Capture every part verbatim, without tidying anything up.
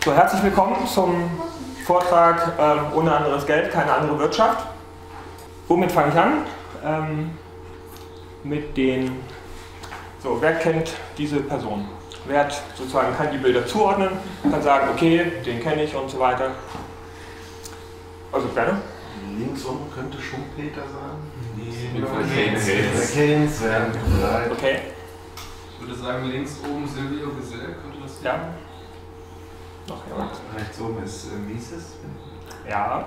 So, herzlich willkommen zum Vortrag ähm, Ohne anderes Geld, keine andere Wirtschaft. Womit fange ich an? Ähm, mit den, so, wer kennt diese Person? Wer hat sozusagen, kann die Bilder zuordnen, kann sagen, okay, den kenne ich und so weiter. Also gerne. Links oben könnte Schumpeter sein. Keynes. Okay. Ich würde sagen, links oben Silvio Gesell, könnte das sein? Ja. Noch jemand? Rechts oben ist äh, Mises. Ja.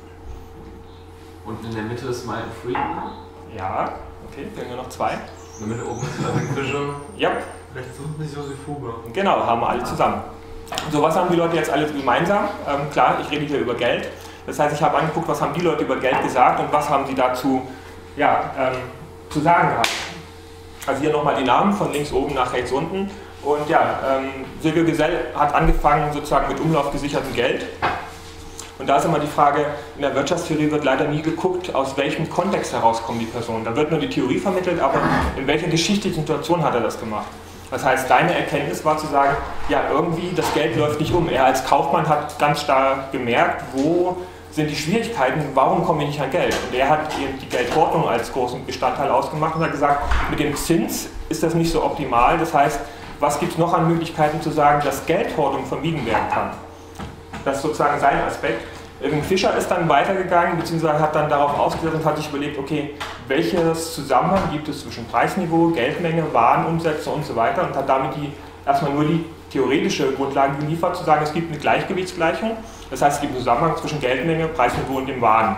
Und in der Mitte ist Milton Friedman. Ja. Okay, wir haben nur noch zwei. In der Mitte oben ist David Fischer. Ja. Rechts unten ist Josef Huber. Genau, haben wir alle zusammen. So, was haben die Leute jetzt alle gemeinsam? Ähm, klar, ich rede hier über Geld. Das heißt, ich habe angeguckt, was haben die Leute über Geld gesagt und was haben sie dazu ja, ähm, zu sagen gehabt. Also hier nochmal die Namen von links oben nach rechts unten. Und ja, ähm, Silvio Gesell hat angefangen sozusagen mit umlaufgesichertem Geld. Und da ist immer die Frage, in der Wirtschaftstheorie wird leider nie geguckt, aus welchem Kontext herauskommt die Person. Da wird nur die Theorie vermittelt, aber in welcher geschichtlichen Situation hat er das gemacht? Das heißt, deine Erkenntnis war zu sagen, ja irgendwie, das Geld läuft nicht um. Er als Kaufmann hat ganz stark gemerkt, wo sind die Schwierigkeiten, warum komme ich nicht an Geld? Und er hat eben die Geldhortung als großen Bestandteil ausgemacht und hat gesagt, mit dem Zins ist das nicht so optimal. Das heißt, was gibt es noch an Möglichkeiten zu sagen, dass Geldhortung vermieden werden kann? Das ist sozusagen sein Aspekt. Irving Fischer ist dann weitergegangen, beziehungsweise hat dann darauf ausgesetzt und hat sich überlegt, okay, welches Zusammenhang gibt es zwischen Preisniveau, Geldmenge, Warenumsätze und so weiter und hat damit die, erstmal nur die theoretische Grundlage geliefert, zu sagen, es gibt eine Gleichgewichtsgleichung, das heißt, es gibt einen Zusammenhang zwischen Geldmenge, Preisniveau und dem Waren.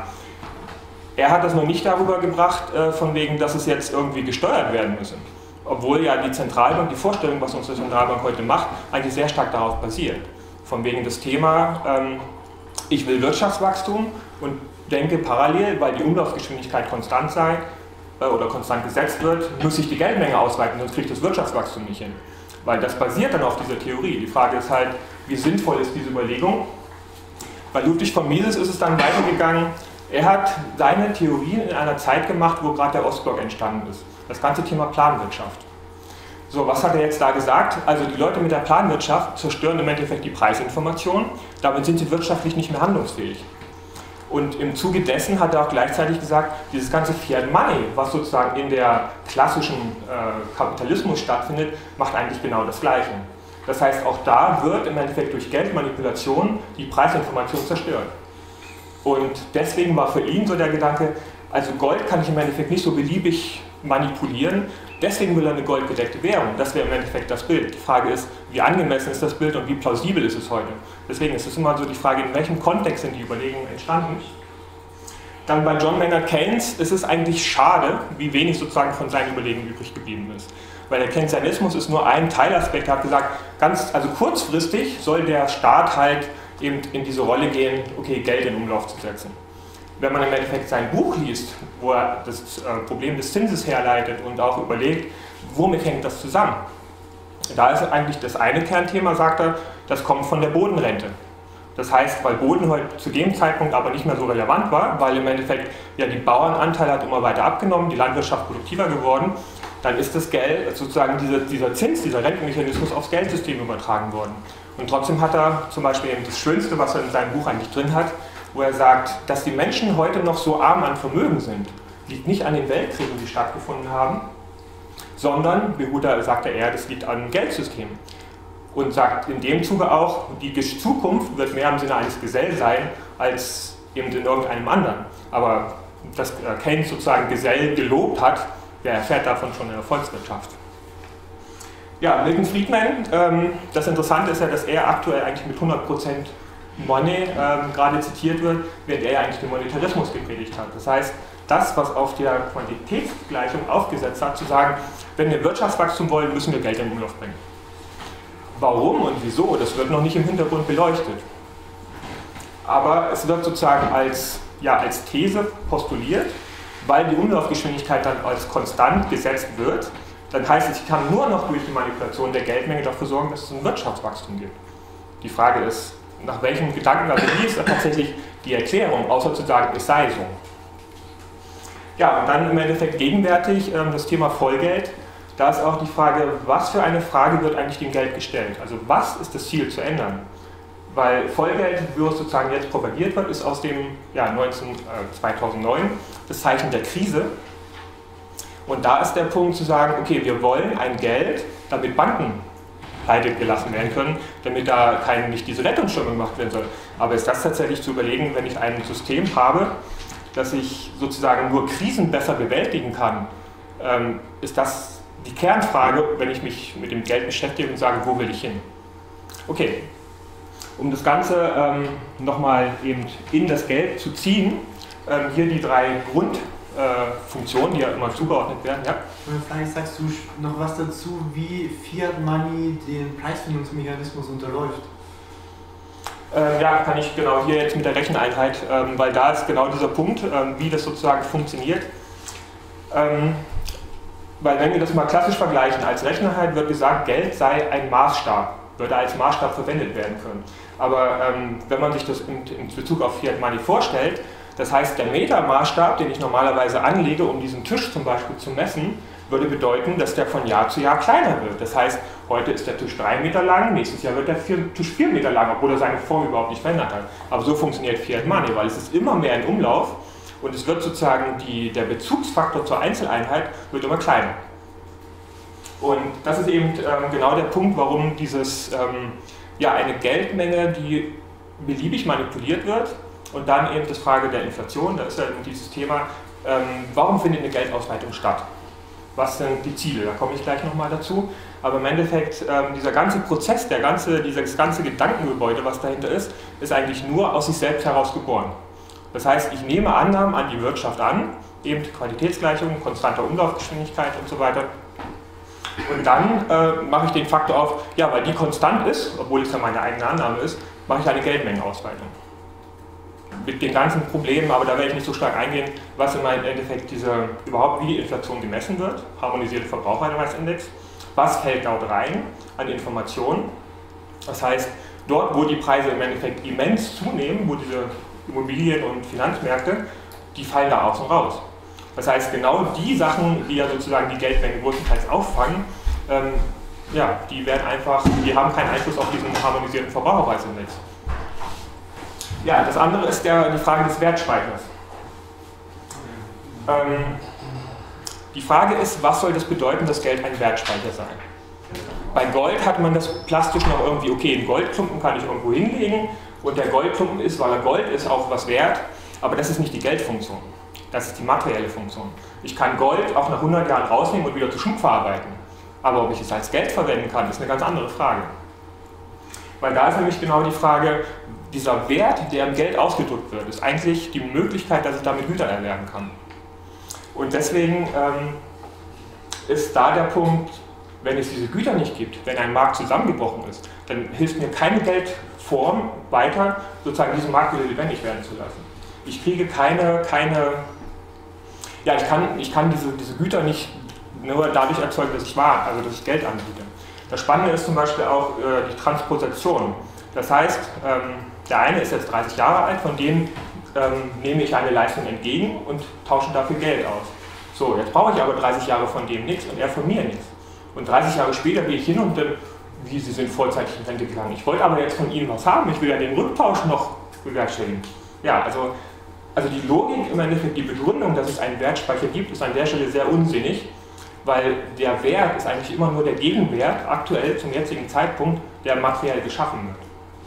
Er hat das noch nicht darüber gebracht, äh, von wegen, dass es jetzt irgendwie gesteuert werden müsse. Obwohl ja die Zentralbank, die Vorstellung, was unsere Zentralbank heute macht, eigentlich sehr stark darauf basiert. Von wegen das Thema, ähm, ich will Wirtschaftswachstum und denke parallel, weil die Umlaufgeschwindigkeit konstant sei äh, oder konstant gesetzt wird, muss ich die Geldmenge ausweiten, sonst kriege ich das Wirtschaftswachstum nicht hin. Weil das basiert dann auf dieser Theorie. Die Frage ist halt, wie sinnvoll ist diese Überlegung? Bei Ludwig von Mises ist es dann weitergegangen, er hat seine Theorien in einer Zeit gemacht, wo gerade der Ostblock entstanden ist. Das ganze Thema Planwirtschaft. So, was hat er jetzt da gesagt? Also die Leute mit der Planwirtschaft zerstören im Endeffekt die Preisinformation, damit sind sie wirtschaftlich nicht mehr handlungsfähig. Und im Zuge dessen hat er auch gleichzeitig gesagt, dieses ganze Fiat Money, was sozusagen in der klassischen äh, Kapitalismus stattfindet, macht eigentlich genau das Gleiche. Das heißt, auch da wird im Endeffekt durch Geldmanipulation die Preisinformation zerstört. Und deswegen war für ihn so der Gedanke, also Gold kann ich im Endeffekt nicht so beliebig manipulieren, deswegen will er eine goldgedeckte Währung. Das wäre im Endeffekt das Bild. Die Frage ist, wie angemessen ist das Bild und wie plausibel ist es heute? Deswegen ist es immer so die Frage, in welchem Kontext sind die Überlegungen entstanden. Dann bei John Maynard Keynes ist es eigentlich schade, wie wenig sozusagen von seinen Überlegungen übrig geblieben ist. Weil der Keynesianismus ist nur ein Teilaspekt. Er hat gesagt, ganz, also kurzfristig soll der Staat halt eben in diese Rolle gehen, okay, Geld in Umlauf zu setzen. Wenn man im Endeffekt sein Buch liest, wo er das Problem des Zinses herleitet und auch überlegt, womit hängt das zusammen? Da ist eigentlich das eine Kernthema, sagt er, das kommt von der Bodenrente. Das heißt, weil Boden heute zu dem Zeitpunkt aber nicht mehr so relevant war, weil im Endeffekt ja die Bauernanteil hat immer weiter abgenommen, die Landwirtschaft produktiver geworden, dann ist das Geld, sozusagen dieser, dieser Zins, dieser Rentenmechanismus aufs Geldsystem übertragen worden. Und trotzdem hat er zum Beispiel eben das Schönste, was er in seinem Buch eigentlich drin hat, wo er sagt, dass die Menschen heute noch so arm an Vermögen sind, liegt nicht an den Weltkriegen, die stattgefunden haben, sondern, wie Huda sagte er, das liegt an dem Geldsystem. Und sagt in dem Zuge auch, die Zukunft wird mehr im Sinne eines Gesell sein, als eben in irgendeinem anderen. Aber dass Keynes sozusagen Gesell gelobt hat, der erfährt davon schon in der Volkswirtschaft. Ja, Milton Friedman, ähm, das Interessante ist ja, dass er aktuell eigentlich mit hundert Prozent Money ähm, gerade zitiert wird, während er ja eigentlich den Monetarismus gepredigt hat. Das heißt, das, was auf der Quantitätsgleichung aufgesetzt hat, zu sagen, wenn wir Wirtschaftswachstum wollen, müssen wir Geld in Umlauf bringen. Warum und wieso, das wird noch nicht im Hintergrund beleuchtet. Aber es wird sozusagen als, ja, als These postuliert, weil die Umlaufgeschwindigkeit dann als konstant gesetzt wird, dann heißt es, ich kann nur noch durch die Manipulation der Geldmenge dafür sorgen, dass es ein Wirtschaftswachstum gibt. Die Frage ist, nach welchem Gedanken, also wie ist tatsächlich die Erklärung, außer zu sagen, es sei so. Ja, und dann im Endeffekt gegenwärtig ähm, das Thema Vollgeld. Da ist auch die Frage, was für eine Frage wird eigentlich dem Geld gestellt? Also was ist das Ziel zu ändern? Weil Vollgeld, wie es sozusagen jetzt propagiert wird, ist aus dem ja, neunzehn, äh, zweitausendneun das Zeichen der Krise. Und da ist der Punkt zu sagen, okay, wir wollen ein Geld, damit Banken pleite gelassen werden können, damit da kein, nicht diese Rettungsschirme gemacht werden soll. Aber ist das tatsächlich zu überlegen, wenn ich ein System habe, dass ich sozusagen nur Krisen besser bewältigen kann, ähm, ist das die Kernfrage, wenn ich mich mit dem Geld beschäftige und sage, wo will ich hin? Okay, um das Ganze ähm, nochmal eben in das Geld zu ziehen, ähm, hier die drei Grundfunktionen, äh, die ja immer zugeordnet werden. Ja? Und vielleicht sagst du noch was dazu, wie Fiat Money den Preisfindungsmechanismus unterläuft. Ähm, ja, kann ich genau hier jetzt mit der Recheneinheit, ähm, weil da ist genau dieser Punkt, ähm, wie das sozusagen funktioniert. Ähm, weil wenn wir das mal klassisch vergleichen, als Recheneinheit wird gesagt, Geld sei ein Maßstab, würde als Maßstab verwendet werden können. Aber ähm, wenn man sich das in, in Bezug auf Fiat Money vorstellt, das heißt, der Metermaßstab, den ich normalerweise anlege, um diesen Tisch zum Beispiel zu messen, würde bedeuten, dass der von Jahr zu Jahr kleiner wird. Das heißt, heute ist der Tisch drei Meter lang, nächstes Jahr wird der vier, Tisch vier Meter lang, obwohl er seine Form überhaupt nicht verändert hat. Aber so funktioniert Fiat Money, weil es ist immer mehr in Umlauf und es wird sozusagen die, der Bezugsfaktor zur Einzeleinheit wird immer kleiner. Und das ist eben ähm, genau der Punkt, warum dieses, ähm, ja, eine Geldmenge, die beliebig manipuliert wird, und dann eben das Frage der Inflation, da ist ja dieses Thema, ähm, warum findet eine Geldausweitung statt? Was sind die Ziele? Da komme ich gleich nochmal dazu. Aber im Endeffekt, ähm, dieser ganze Prozess, der ganze, dieses ganze Gedankengebäude, was dahinter ist, ist eigentlich nur aus sich selbst heraus geboren. Das heißt, ich nehme Annahmen an die Wirtschaft an, eben Qualitätsgleichung, konstante Umlaufgeschwindigkeit und so weiter. Und dann äh, mache ich den Faktor auf, ja, weil die konstant ist, obwohl es ja meine eigene Annahme ist, mache ich eine Geldmengenausweitung. Mit den ganzen Problemen, aber da werde ich nicht so stark eingehen, was im Endeffekt diese, überhaupt wie die Inflation gemessen wird, harmonisierte Verbraucherpreisindex, was fällt dort rein an Informationen. Das heißt, dort, wo die Preise im Endeffekt immens zunehmen, wo diese Immobilien- und Finanzmärkte, die fallen da außen raus. Das heißt, genau die Sachen, die ja sozusagen die Geldmenge größtenteils auffangen, ähm, ja, die werden einfach, die haben keinen Einfluss auf diesen harmonisierten Verbraucherpreisindex. Ja, das andere ist der, die Frage des Wertspeichers. Ähm, die Frage ist, was soll das bedeuten, dass Geld ein Wertspeicher sei? Bei Gold hat man das plastisch noch irgendwie, okay, einen Goldklumpen kann ich irgendwo hinlegen und der Goldklumpen ist, weil er Gold ist, auch was wert, aber das ist nicht die Geldfunktion. Das ist die materielle Funktion. Ich kann Gold auch nach hundert Jahren rausnehmen und wieder zu Schmuck verarbeiten. Aber ob ich es als Geld verwenden kann, ist eine ganz andere Frage. Weil da ist nämlich genau die Frage, dieser Wert, der im Geld ausgedrückt wird, ist eigentlich die Möglichkeit, dass ich damit Güter erwerben kann. Und deswegen ähm, ist da der Punkt, wenn es diese Güter nicht gibt, wenn ein Markt zusammengebrochen ist, dann hilft mir keine Geldform weiter, sozusagen diesen Markt wieder lebendig werden zu lassen. Ich kriege keine, keine ja, ich kann, ich kann diese, diese Güter nicht nur dadurch erzeugen, dass ich war, also dass ich Geld anbiete. Das Spannende ist zum Beispiel auch äh, die Transposition. Das heißt, ähm, der eine ist jetzt dreißig Jahre alt, von dem ähm, nehme ich eine Leistung entgegen und tausche dafür Geld aus. So, jetzt brauche ich aber dreißig Jahre von dem nichts und er von mir nichts. Und dreißig Jahre später gehe ich hin und dann, wie Sie sind vollzeitig in Rente gegangen. Ich wollte aber jetzt von Ihnen was haben, ich will ja den Rücktausch noch bewerkstelligen. Ja, also, also die Logik, im Endeffekt die Begründung, dass es einen Wertspeicher gibt, ist an der Stelle sehr unsinnig, weil der Wert ist eigentlich immer nur der Gegenwert, aktuell zum jetzigen Zeitpunkt, der materiell geschaffen wird.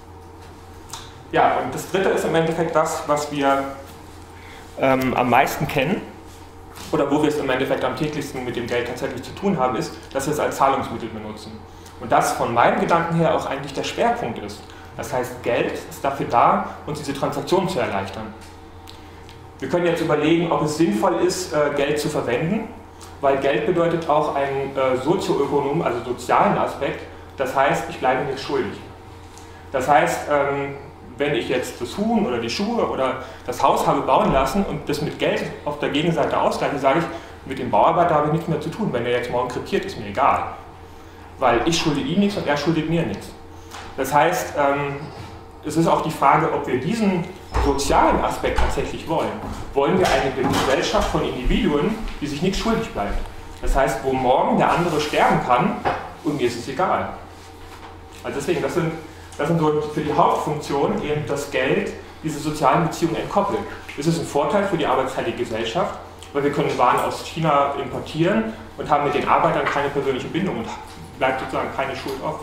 Ja, und das dritte ist im Endeffekt das, was wir ähm, am meisten kennen, oder wo wir es im Endeffekt am täglichsten mit dem Geld tatsächlich zu tun haben, ist, dass wir es als Zahlungsmittel benutzen. Und das von meinem Gedanken her auch eigentlich der Schwerpunkt ist. Das heißt, Geld ist dafür da, uns diese Transaktionen zu erleichtern. Wir können jetzt überlegen, ob es sinnvoll ist, Geld zu verwenden, weil Geld bedeutet auch einen sozioökonomischen, also sozialen Aspekt. Das heißt, ich bleibe nicht schuldig. Das heißt, wenn ich jetzt das Huhn oder die Schuhe oder das Haus habe bauen lassen und das mit Geld auf der Gegenseite ausgleiche, sage ich, mit dem Bauarbeiter habe ich nichts mehr zu tun. Wenn er jetzt morgen krepiert, ist mir egal. Weil ich schulde ihm nichts und er schuldet mir nichts. Das heißt, es ist auch die Frage, ob wir diesen sozialen Aspekt tatsächlich wollen. Wollen wir eine Gesellschaft von Individuen, die sich nichts schuldig bleibt? Das heißt, wo morgen der andere sterben kann und mir ist es egal. Also deswegen, das sind das sind so für die Hauptfunktion eben das Geld diese sozialen Beziehungen entkoppelt. Das ist ein Vorteil für die arbeitsteilige Gesellschaft, weil wir können Waren aus China importieren und haben mit den Arbeitern keine persönliche Bindung und bleibt sozusagen keine Schuld offen.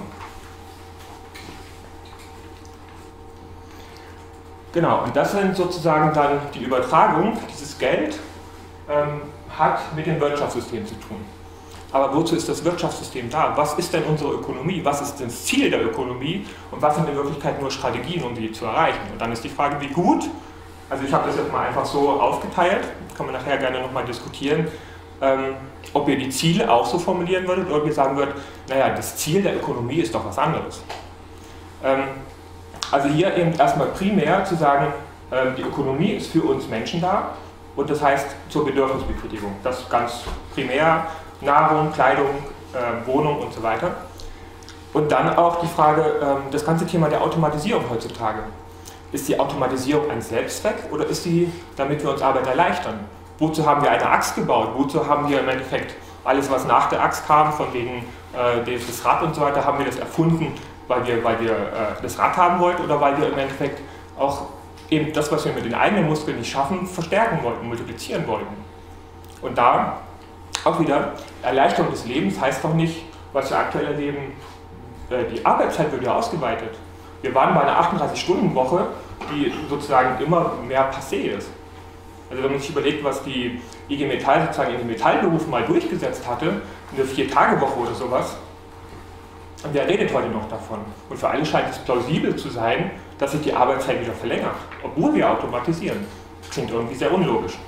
Genau, und das sind sozusagen dann die Übertragung, dieses Geld ähm, hat mit dem Wirtschaftssystem zu tun. Aber wozu ist das Wirtschaftssystem da? Was ist denn unsere Ökonomie? Was ist das Ziel der Ökonomie? Und was sind in Wirklichkeit nur Strategien, um die zu erreichen? Und dann ist die Frage, wie gut, also ich habe das jetzt mal einfach so aufgeteilt, kann man nachher gerne nochmal diskutieren, ähm, ob ihr die Ziele auch so formulieren würdet oder ob ihr sagen würdet, naja, das Ziel der Ökonomie ist doch was anderes. Ähm, also hier eben erstmal primär zu sagen, ähm, die Ökonomie ist für uns Menschen da und das heißt zur Bedürfnisbefriedigung. Das ist ganz primär. Nahrung, Kleidung, äh, Wohnung und so weiter. Und dann auch die Frage, ähm, das ganze Thema der Automatisierung heutzutage. Ist die Automatisierung ein Selbstzweck oder ist sie, damit wir uns Arbeit erleichtern? Wozu haben wir eine Axt gebaut? Wozu haben wir im Endeffekt alles, was nach der Axt kam, von wegen äh, das Rad und so weiter, haben wir das erfunden, weil wir, weil wir äh, das Rad haben wollten oder weil wir im Endeffekt auch eben das, was wir mit den eigenen Muskeln nicht schaffen, verstärken wollten, multiplizieren wollten? Und da auch wieder, Erleichterung des Lebens heißt doch nicht, was wir aktuell erleben, die Arbeitszeit wird ja ausgeweitet. Wir waren bei einer achtunddreißig-Stunden-Woche, die sozusagen immer mehr passé ist. Also wenn man sich überlegt, was die I G Metall sozusagen in den Metallberufen mal durchgesetzt hatte, eine Vier-Tage-Woche oder sowas, und wer redet heute noch davon? Und für alle scheint es plausibel zu sein, dass sich die Arbeitszeit wieder verlängert, obwohl wir automatisieren. Klingt irgendwie sehr unlogisch.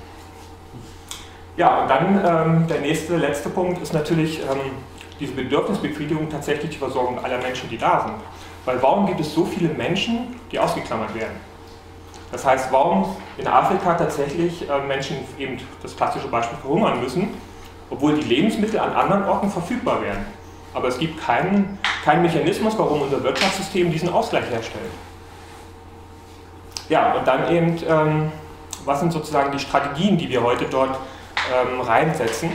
Ja, und dann ähm, der nächste, letzte Punkt ist natürlich ähm, diese Bedürfnisbefriedigung, tatsächlich die Versorgung aller Menschen, die da sind. Weil warum gibt es so viele Menschen, die ausgeklammert werden? Das heißt, warum in Afrika tatsächlich äh, Menschen eben, das klassische Beispiel, verhungern müssen, obwohl die Lebensmittel an anderen Orten verfügbar wären. Aber es gibt keinen, keinen Mechanismus, warum unser Wirtschaftssystem diesen Ausgleich herstellt. Ja, und dann eben, ähm, was sind sozusagen die Strategien, die wir heute dort Ähm, reinsetzen,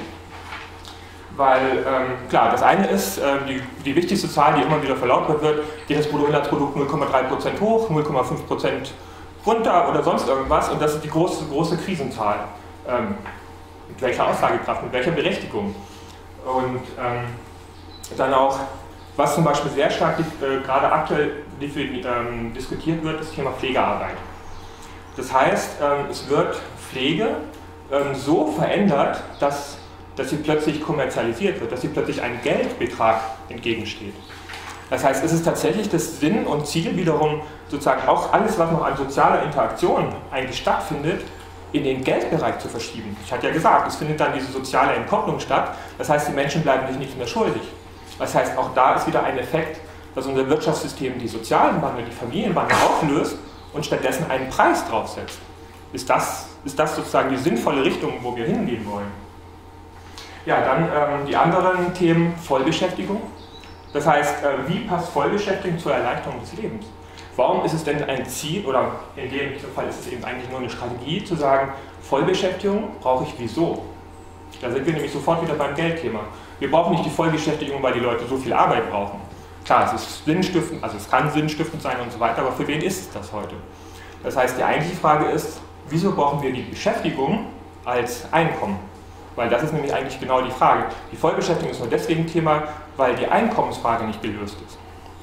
weil ähm, klar, das eine ist, äh, die, die wichtigste Zahl, die immer wieder verlautbart wird, geht das Bruttoinlandsprodukt null Komma drei Prozent hoch, null Komma fünf Prozent runter oder sonst irgendwas und das ist die große, große Krisenzahl. Ähm, mit welcher Aussagekraft, mit welcher Berechtigung? Und ähm, dann auch, was zum Beispiel sehr stark äh, gerade aktuell ähm, diskutiert wird, ist das Thema Pflegearbeit. Das heißt, ähm, es wird Pflege so verändert, dass, dass sie plötzlich kommerzialisiert wird, dass sie plötzlich einem Geldbetrag entgegensteht. Das heißt, es ist tatsächlich das Sinn und Ziel wiederum, sozusagen auch alles, was noch an sozialer Interaktion eigentlich stattfindet, in den Geldbereich zu verschieben. Ich hatte ja gesagt, es findet dann diese soziale Entkopplung statt, das heißt, die Menschen bleiben sich nichts mehr schuldig. Das heißt, auch da ist wieder ein Effekt, dass unser Wirtschaftssystem die sozialen Bande, die Familienbande auflöst und stattdessen einen Preis draufsetzt. Ist das, ist das sozusagen die sinnvolle Richtung, wo wir hingehen wollen? Ja, dann ähm, die anderen Themen, Vollbeschäftigung. Das heißt, äh, wie passt Vollbeschäftigung zur Erleichterung des Lebens? Warum ist es denn ein Ziel, oder in dem Fall ist es eben eigentlich nur eine Strategie, zu sagen, Vollbeschäftigung brauche ich wieso? Da sind wir nämlich sofort wieder beim Geldthema. Wir brauchen nicht die Vollbeschäftigung, weil die Leute so viel Arbeit brauchen. Klar, es ist sinnstiftend, also es kann sinnstiftend sein und so weiter, aber für wen ist es das heute? Das heißt, die eigentliche Frage ist, wieso brauchen wir die Beschäftigung als Einkommen? Weil das ist nämlich eigentlich genau die Frage. Die Vollbeschäftigung ist nur deswegen Thema, weil die Einkommensfrage nicht gelöst ist.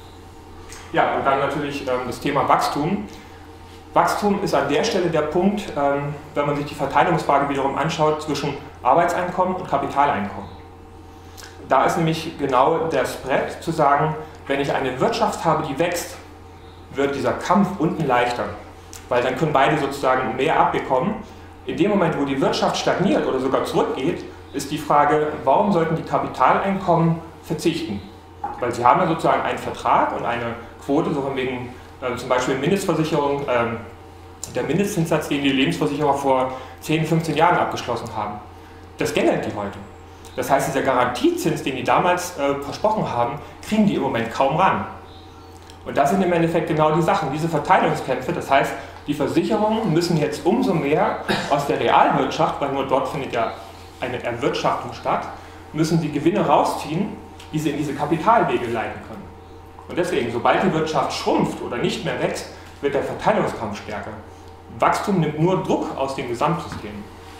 Ja, und dann natürlich ähm, das Thema Wachstum. Wachstum ist an der Stelle der Punkt, ähm, wenn man sich die Verteilungsfrage wiederum anschaut, zwischen Arbeitseinkommen und Kapitaleinkommen. Da ist nämlich genau der Spread zu sagen, wenn ich eine Wirtschaft habe, die wächst, wird dieser Kampf unten leichter. Weil dann können beide sozusagen mehr abbekommen. In dem Moment, wo die Wirtschaft stagniert oder sogar zurückgeht, ist die Frage, warum sollten die Kapitaleinkommen verzichten? Weil sie haben ja sozusagen einen Vertrag und eine Quote, so von wegen äh, zum Beispiel Mindestversicherung, ähm, der Mindestzinssatz, den die Lebensversicherer vor zehn, fünfzehn Jahren abgeschlossen haben. Das gängelt die heute. Das heißt, dieser Garantiezins, den die damals äh, versprochen haben, kriegen die im Moment kaum ran. Und das sind im Endeffekt genau die Sachen, diese Verteilungskämpfe, das heißt, die Versicherungen müssen jetzt umso mehr aus der Realwirtschaft, weil nur dort findet ja eine Erwirtschaftung statt, müssen die Gewinne rausziehen, die sie in diese Kapitalwege leiten können. Und deswegen, sobald die Wirtschaft schrumpft oder nicht mehr wächst, wird der Verteilungskampf stärker. Wachstum nimmt nur Druck aus dem Gesamtsystem.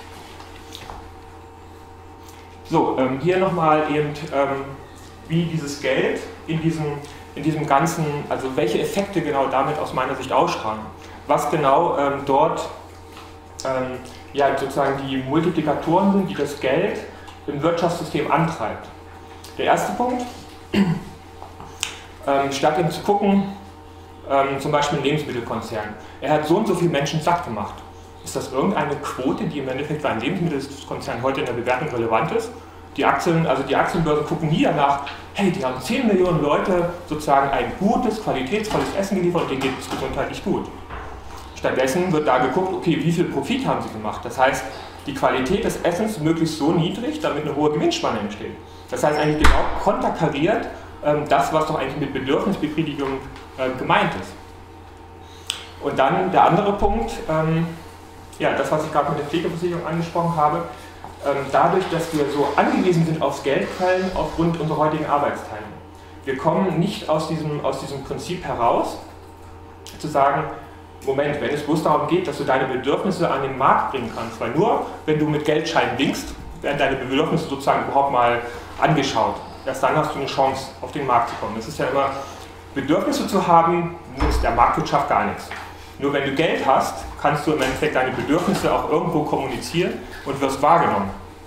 So, ähm, hier nochmal eben, ähm, wie dieses Geld in diesem, in diesem ganzen, also welche Effekte genau damit aus meiner Sicht ausstrahlen. Was genau ähm, dort ähm, ja, sozusagen die Multiplikatoren sind, die das Geld im Wirtschaftssystem antreibt. Der erste Punkt, ähm, statt eben zu gucken, ähm, zum Beispiel ein Lebensmittelkonzern, er hat so und so viele Menschen satt gemacht. Ist das irgendeine Quote, die im Endeffekt für einen Lebensmittelkonzern heute in der Bewertung relevant ist? Die Aktien, also die Aktienbörsen gucken nie danach, hey, die haben zehn Millionen Leute sozusagen ein gutes, qualitätsvolles Essen geliefert und denen geht es gesundheitlich gut. Stattdessen wird da geguckt, okay, wie viel Profit haben sie gemacht? Das heißt, die Qualität des Essens möglichst so niedrig, damit eine hohe Gewinnspanne entsteht. Das heißt eigentlich genau konterkariert ähm, das, was doch eigentlich mit Bedürfnisbefriedigung äh, gemeint ist. Und dann der andere Punkt, ähm, ja, das, was ich gerade mit der Pflegeversicherung angesprochen habe, ähm, dadurch, dass wir so angewiesen sind aufs Geldquellen aufgrund unserer heutigen Arbeitsteilung. Wir kommen nicht aus diesem, aus diesem Prinzip heraus, zu sagen, Moment, wenn es bloß darum geht, dass du deine Bedürfnisse an den Markt bringen kannst, weil nur wenn du mit Geldscheinen winkst, werden deine Bedürfnisse sozusagen überhaupt mal angeschaut. Erst dann hast du eine Chance, auf den Markt zu kommen. Das ist ja immer, Bedürfnisse zu haben, nutzt der Marktwirtschaft gar nichts. Nur wenn du Geld hast, kannst du im Endeffekt deine Bedürfnisse auch irgendwo kommunizieren und wirst wahrgenommen.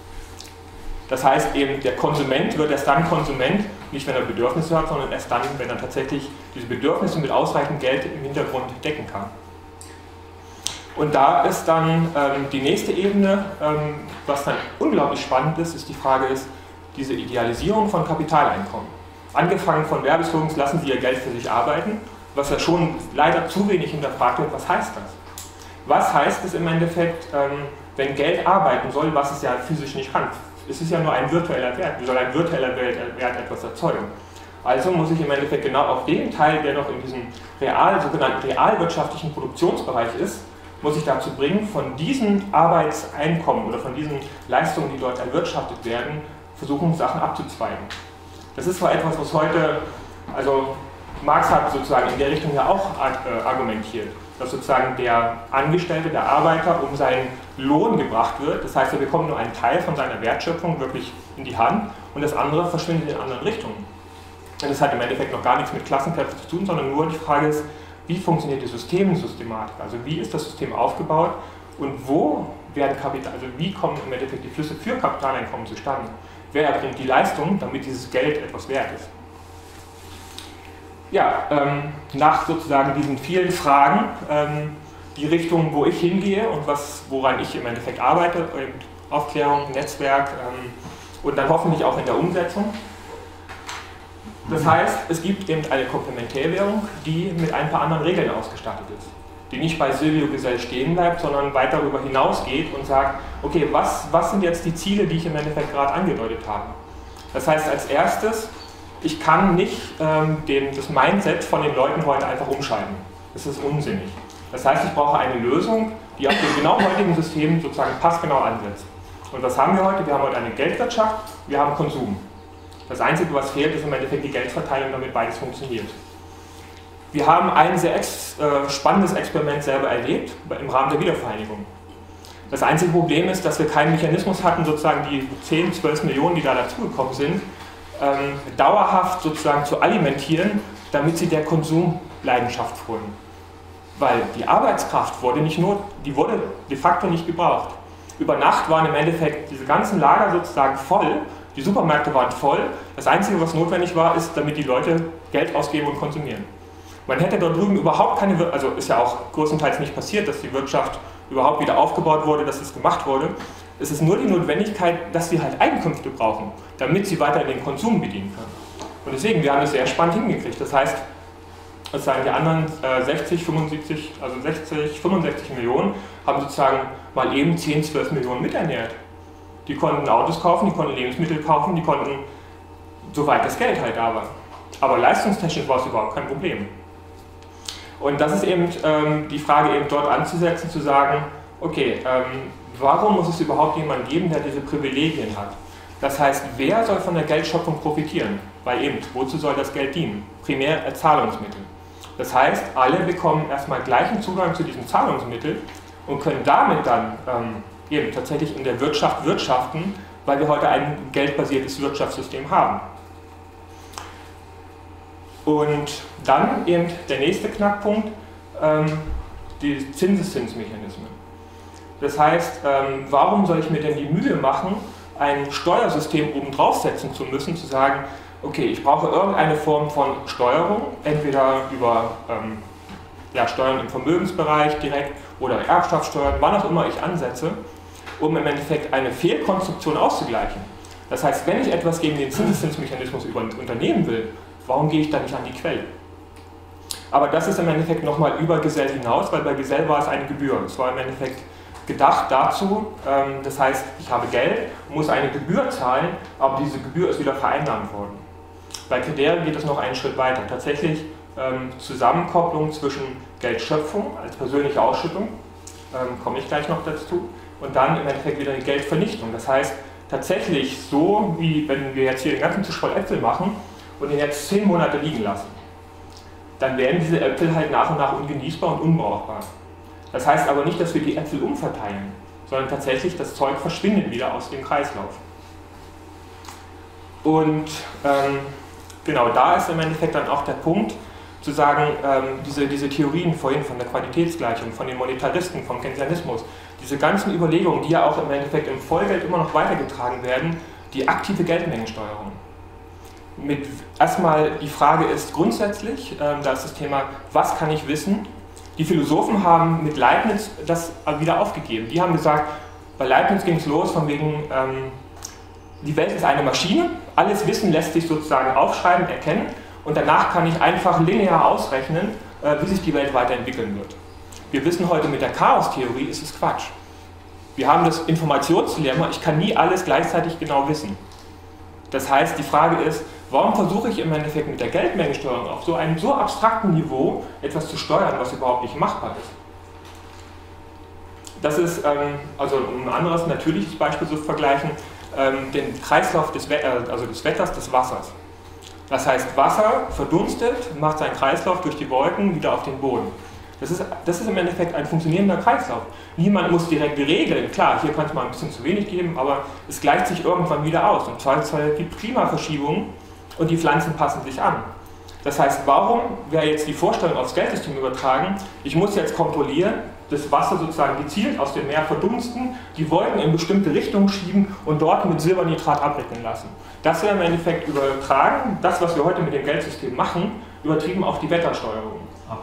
Das heißt eben, der Konsument wird erst dann Konsument, nicht wenn er Bedürfnisse hat, sondern erst dann, wenn er tatsächlich diese Bedürfnisse mit ausreichend Geld im Hintergrund decken kann. Und da ist dann ähm, die nächste Ebene, ähm, was dann unglaublich spannend ist, ist die Frage ist, diese Idealisierung von Kapitaleinkommen. Angefangen von Werbeslogans, lassen Sie Ihr Geld für sich arbeiten, was ja schon leider zu wenig hinterfragt wird, was heißt das? Was heißt es im Endeffekt, ähm, wenn Geld arbeiten soll, was es ja physisch nicht kann? Es ist ja nur ein virtueller Wert, wie soll ein virtueller Wert etwas erzeugen? Also muss ich im Endeffekt genau auf den Teil, der noch in diesem real, sogenannten realwirtschaftlichen Produktionsbereich ist, muss ich dazu bringen, von diesen Arbeitseinkommen oder von diesen Leistungen, die dort erwirtschaftet werden, versuchen, Sachen abzuzweigen. Das ist zwar etwas, was heute, also Marx hat sozusagen in der Richtung ja auch argumentiert, dass sozusagen der Angestellte, der Arbeiter um seinen Lohn gebracht wird. Das heißt, er bekommt nur einen Teil von seiner Wertschöpfung wirklich in die Hand und das andere verschwindet in anderen Richtungen. Und das hat im Endeffekt noch gar nichts mit Klassenkämpfen zu tun, sondern nur die Frage ist, wie funktioniert die Systemsystematik? Also wie ist das System aufgebaut und wo werden Kapital, also wie kommen im Endeffekt die Flüsse für Kapitaleinkommen zustande? Wer erbringt die Leistung, damit dieses Geld etwas wert ist? Ja, ähm, nach sozusagen diesen vielen Fragen, ähm, die Richtung, wo ich hingehe und was, woran ich im Endeffekt arbeite, Aufklärung, Netzwerk ähm, und dann hoffentlich auch in der Umsetzung. Das heißt, es gibt eben eine Komplementärwährung, die mit ein paar anderen Regeln ausgestattet ist, die nicht bei Silvio Gesell stehen bleibt, sondern weit darüber hinausgeht und sagt, okay, was, was sind jetzt die Ziele, die ich im Endeffekt gerade angedeutet habe? Das heißt, als erstes, ich kann nicht ähm, den, das Mindset von den Leuten heute einfach umschalten. Das ist unsinnig. Das heißt, ich brauche eine Lösung, die auf dem genau heutigen System sozusagen passgenau ansetzt. Und was haben wir heute? Wir haben heute eine Geldwirtschaft, wir haben Konsum. Das Einzige, was fehlt, ist im Endeffekt die Geldverteilung, damit beides funktioniert. Wir haben ein sehr ex, äh, spannendes Experiment selber erlebt im Rahmen der Wiedervereinigung. Das einzige Problem ist, dass wir keinen Mechanismus hatten, sozusagen die zehn, zwölf Millionen, die da dazugekommen sind, ähm, dauerhaft sozusagen zu alimentieren, damit sie der Konsumleidenschaft folgen. Weil die Arbeitskraft wurde nicht nur, die wurde de facto nicht gebraucht. Über Nacht waren im Endeffekt diese ganzen Lager sozusagen voll, die Supermärkte waren voll. Das Einzige, was notwendig war, ist, damit die Leute Geld ausgeben und konsumieren. Man hätte dort drüben überhaupt keine, also ist ja auch größtenteils nicht passiert, dass die Wirtschaft überhaupt wieder aufgebaut wurde, dass es gemacht wurde. Es ist nur die Notwendigkeit, dass sie halt Einkünfte brauchen, damit sie weiter den Konsum bedienen können. Und deswegen, wir haben das sehr spannend hingekriegt. Das heißt, das sagen die anderen äh, sechzig, fünfundsiebzig, also sechzig, fünfundsechzig Millionen, haben sozusagen mal eben zehn, zwölf Millionen miternährt. Die konnten Autos kaufen, die konnten Lebensmittel kaufen, die konnten, soweit das Geld halt da war. Aber leistungstechnisch war es überhaupt kein Problem. Und das ist eben ähm, die Frage, eben dort anzusetzen, zu sagen, okay, ähm, warum muss es überhaupt jemanden geben, der diese Privilegien hat? Das heißt, wer soll von der Geldschöpfung profitieren? Weil eben, wozu soll das Geld dienen? Primär als Zahlungsmittel. Das heißt, alle bekommen erstmal gleichen Zugang zu diesem Zahlungsmittel und können damit dann ähm, eben tatsächlich in der Wirtschaft wirtschaften, weil wir heute ein geldbasiertes Wirtschaftssystem haben. Und dann eben der nächste Knackpunkt, ähm, die Zinseszinsmechanismen. Das heißt, ähm, warum soll ich mir denn die Mühe machen, ein Steuersystem oben draufsetzen zu müssen, zu sagen, okay, ich brauche irgendeine Form von Steuerung, entweder über ähm, ja, Steuern im Vermögensbereich direkt oder Erbschaftssteuern, wann auch immer ich ansetze, um im Endeffekt eine Fehlkonstruktion auszugleichen. Das heißt, wenn ich etwas gegen den Zinseszinsmechanismus unternehmen will, warum gehe ich da nicht an die Quelle? Aber das ist im Endeffekt nochmal über Gesell hinaus, weil bei Gesell war es eine Gebühr. Es war im Endeffekt gedacht dazu, ähm, das heißt, ich habe Geld, muss eine Gebühr zahlen, aber diese Gebühr ist wieder vereinnahmt worden. Bei Credere geht es noch einen Schritt weiter. Tatsächlich ähm, Zusammenkopplung zwischen Geldschöpfung als persönliche Ausschüttung, ähm, komme ich gleich noch dazu, und dann im Endeffekt wieder eine Geldvernichtung. Das heißt, tatsächlich so, wie wenn wir jetzt hier den ganzen Tisch voll Äpfel machen und den jetzt zehn Monate liegen lassen, dann werden diese Äpfel halt nach und nach ungenießbar und unbrauchbar. Das heißt aber nicht, dass wir die Äpfel umverteilen, sondern tatsächlich das Zeug verschwindet wieder aus dem Kreislauf. Und ähm, genau da ist im Endeffekt dann auch der Punkt, zu sagen, ähm, diese, diese Theorien vorhin von der Qualitätsgleichung, von den Monetaristen, vom Keynesianismus, diese ganzen Überlegungen, die ja auch im Endeffekt im Vollgeld immer noch weitergetragen werden, die aktive Geldmengensteuerung. Mit, erstmal die Frage ist grundsätzlich, ähm, da ist das Thema, was kann ich wissen? Die Philosophen haben mit Leibniz das wieder aufgegeben. Die haben gesagt, bei Leibniz ging es los von wegen, ähm, die Welt ist eine Maschine, alles Wissen lässt sich sozusagen aufschreiben, erkennen und danach kann ich einfach linear ausrechnen, äh, wie sich die Welt weiterentwickeln wird. Wir wissen heute mit der Chaostheorie, ist es Quatsch. Wir haben das Informationsdilemma, ich kann nie alles gleichzeitig genau wissen. Das heißt, die Frage ist, warum versuche ich im Endeffekt mit der Geldmengensteuerung auf so einem so abstrakten Niveau etwas zu steuern, was überhaupt nicht machbar ist? Das ist, ähm, also um ein anderes natürliches Beispiel zu vergleichen, ähm, den Kreislauf des, We äh, also des Wetters, des Wassers. Das heißt, Wasser verdunstet, macht seinen Kreislauf durch die Wolken wieder auf den Boden. Das ist, das ist im Endeffekt ein funktionierender Kreislauf. Niemand muss direkt regeln, klar, hier kann es mal ein bisschen zu wenig geben, aber es gleicht sich irgendwann wieder aus. Und zwar gibt es Klimaverschiebungen und die Pflanzen passen sich an. Das heißt, warum wäre jetzt die Vorstellung aufs Geldsystem übertragen, ich muss jetzt kontrollieren, das Wasser sozusagen gezielt aus dem Meer verdunsten, die Wolken in bestimmte Richtungen schieben und dort mit Silbernitrat abregnen lassen. Das wäre im Endeffekt übertragen, das, was wir heute mit dem Geldsystem machen, übertrieben auf die Wettersteuerung.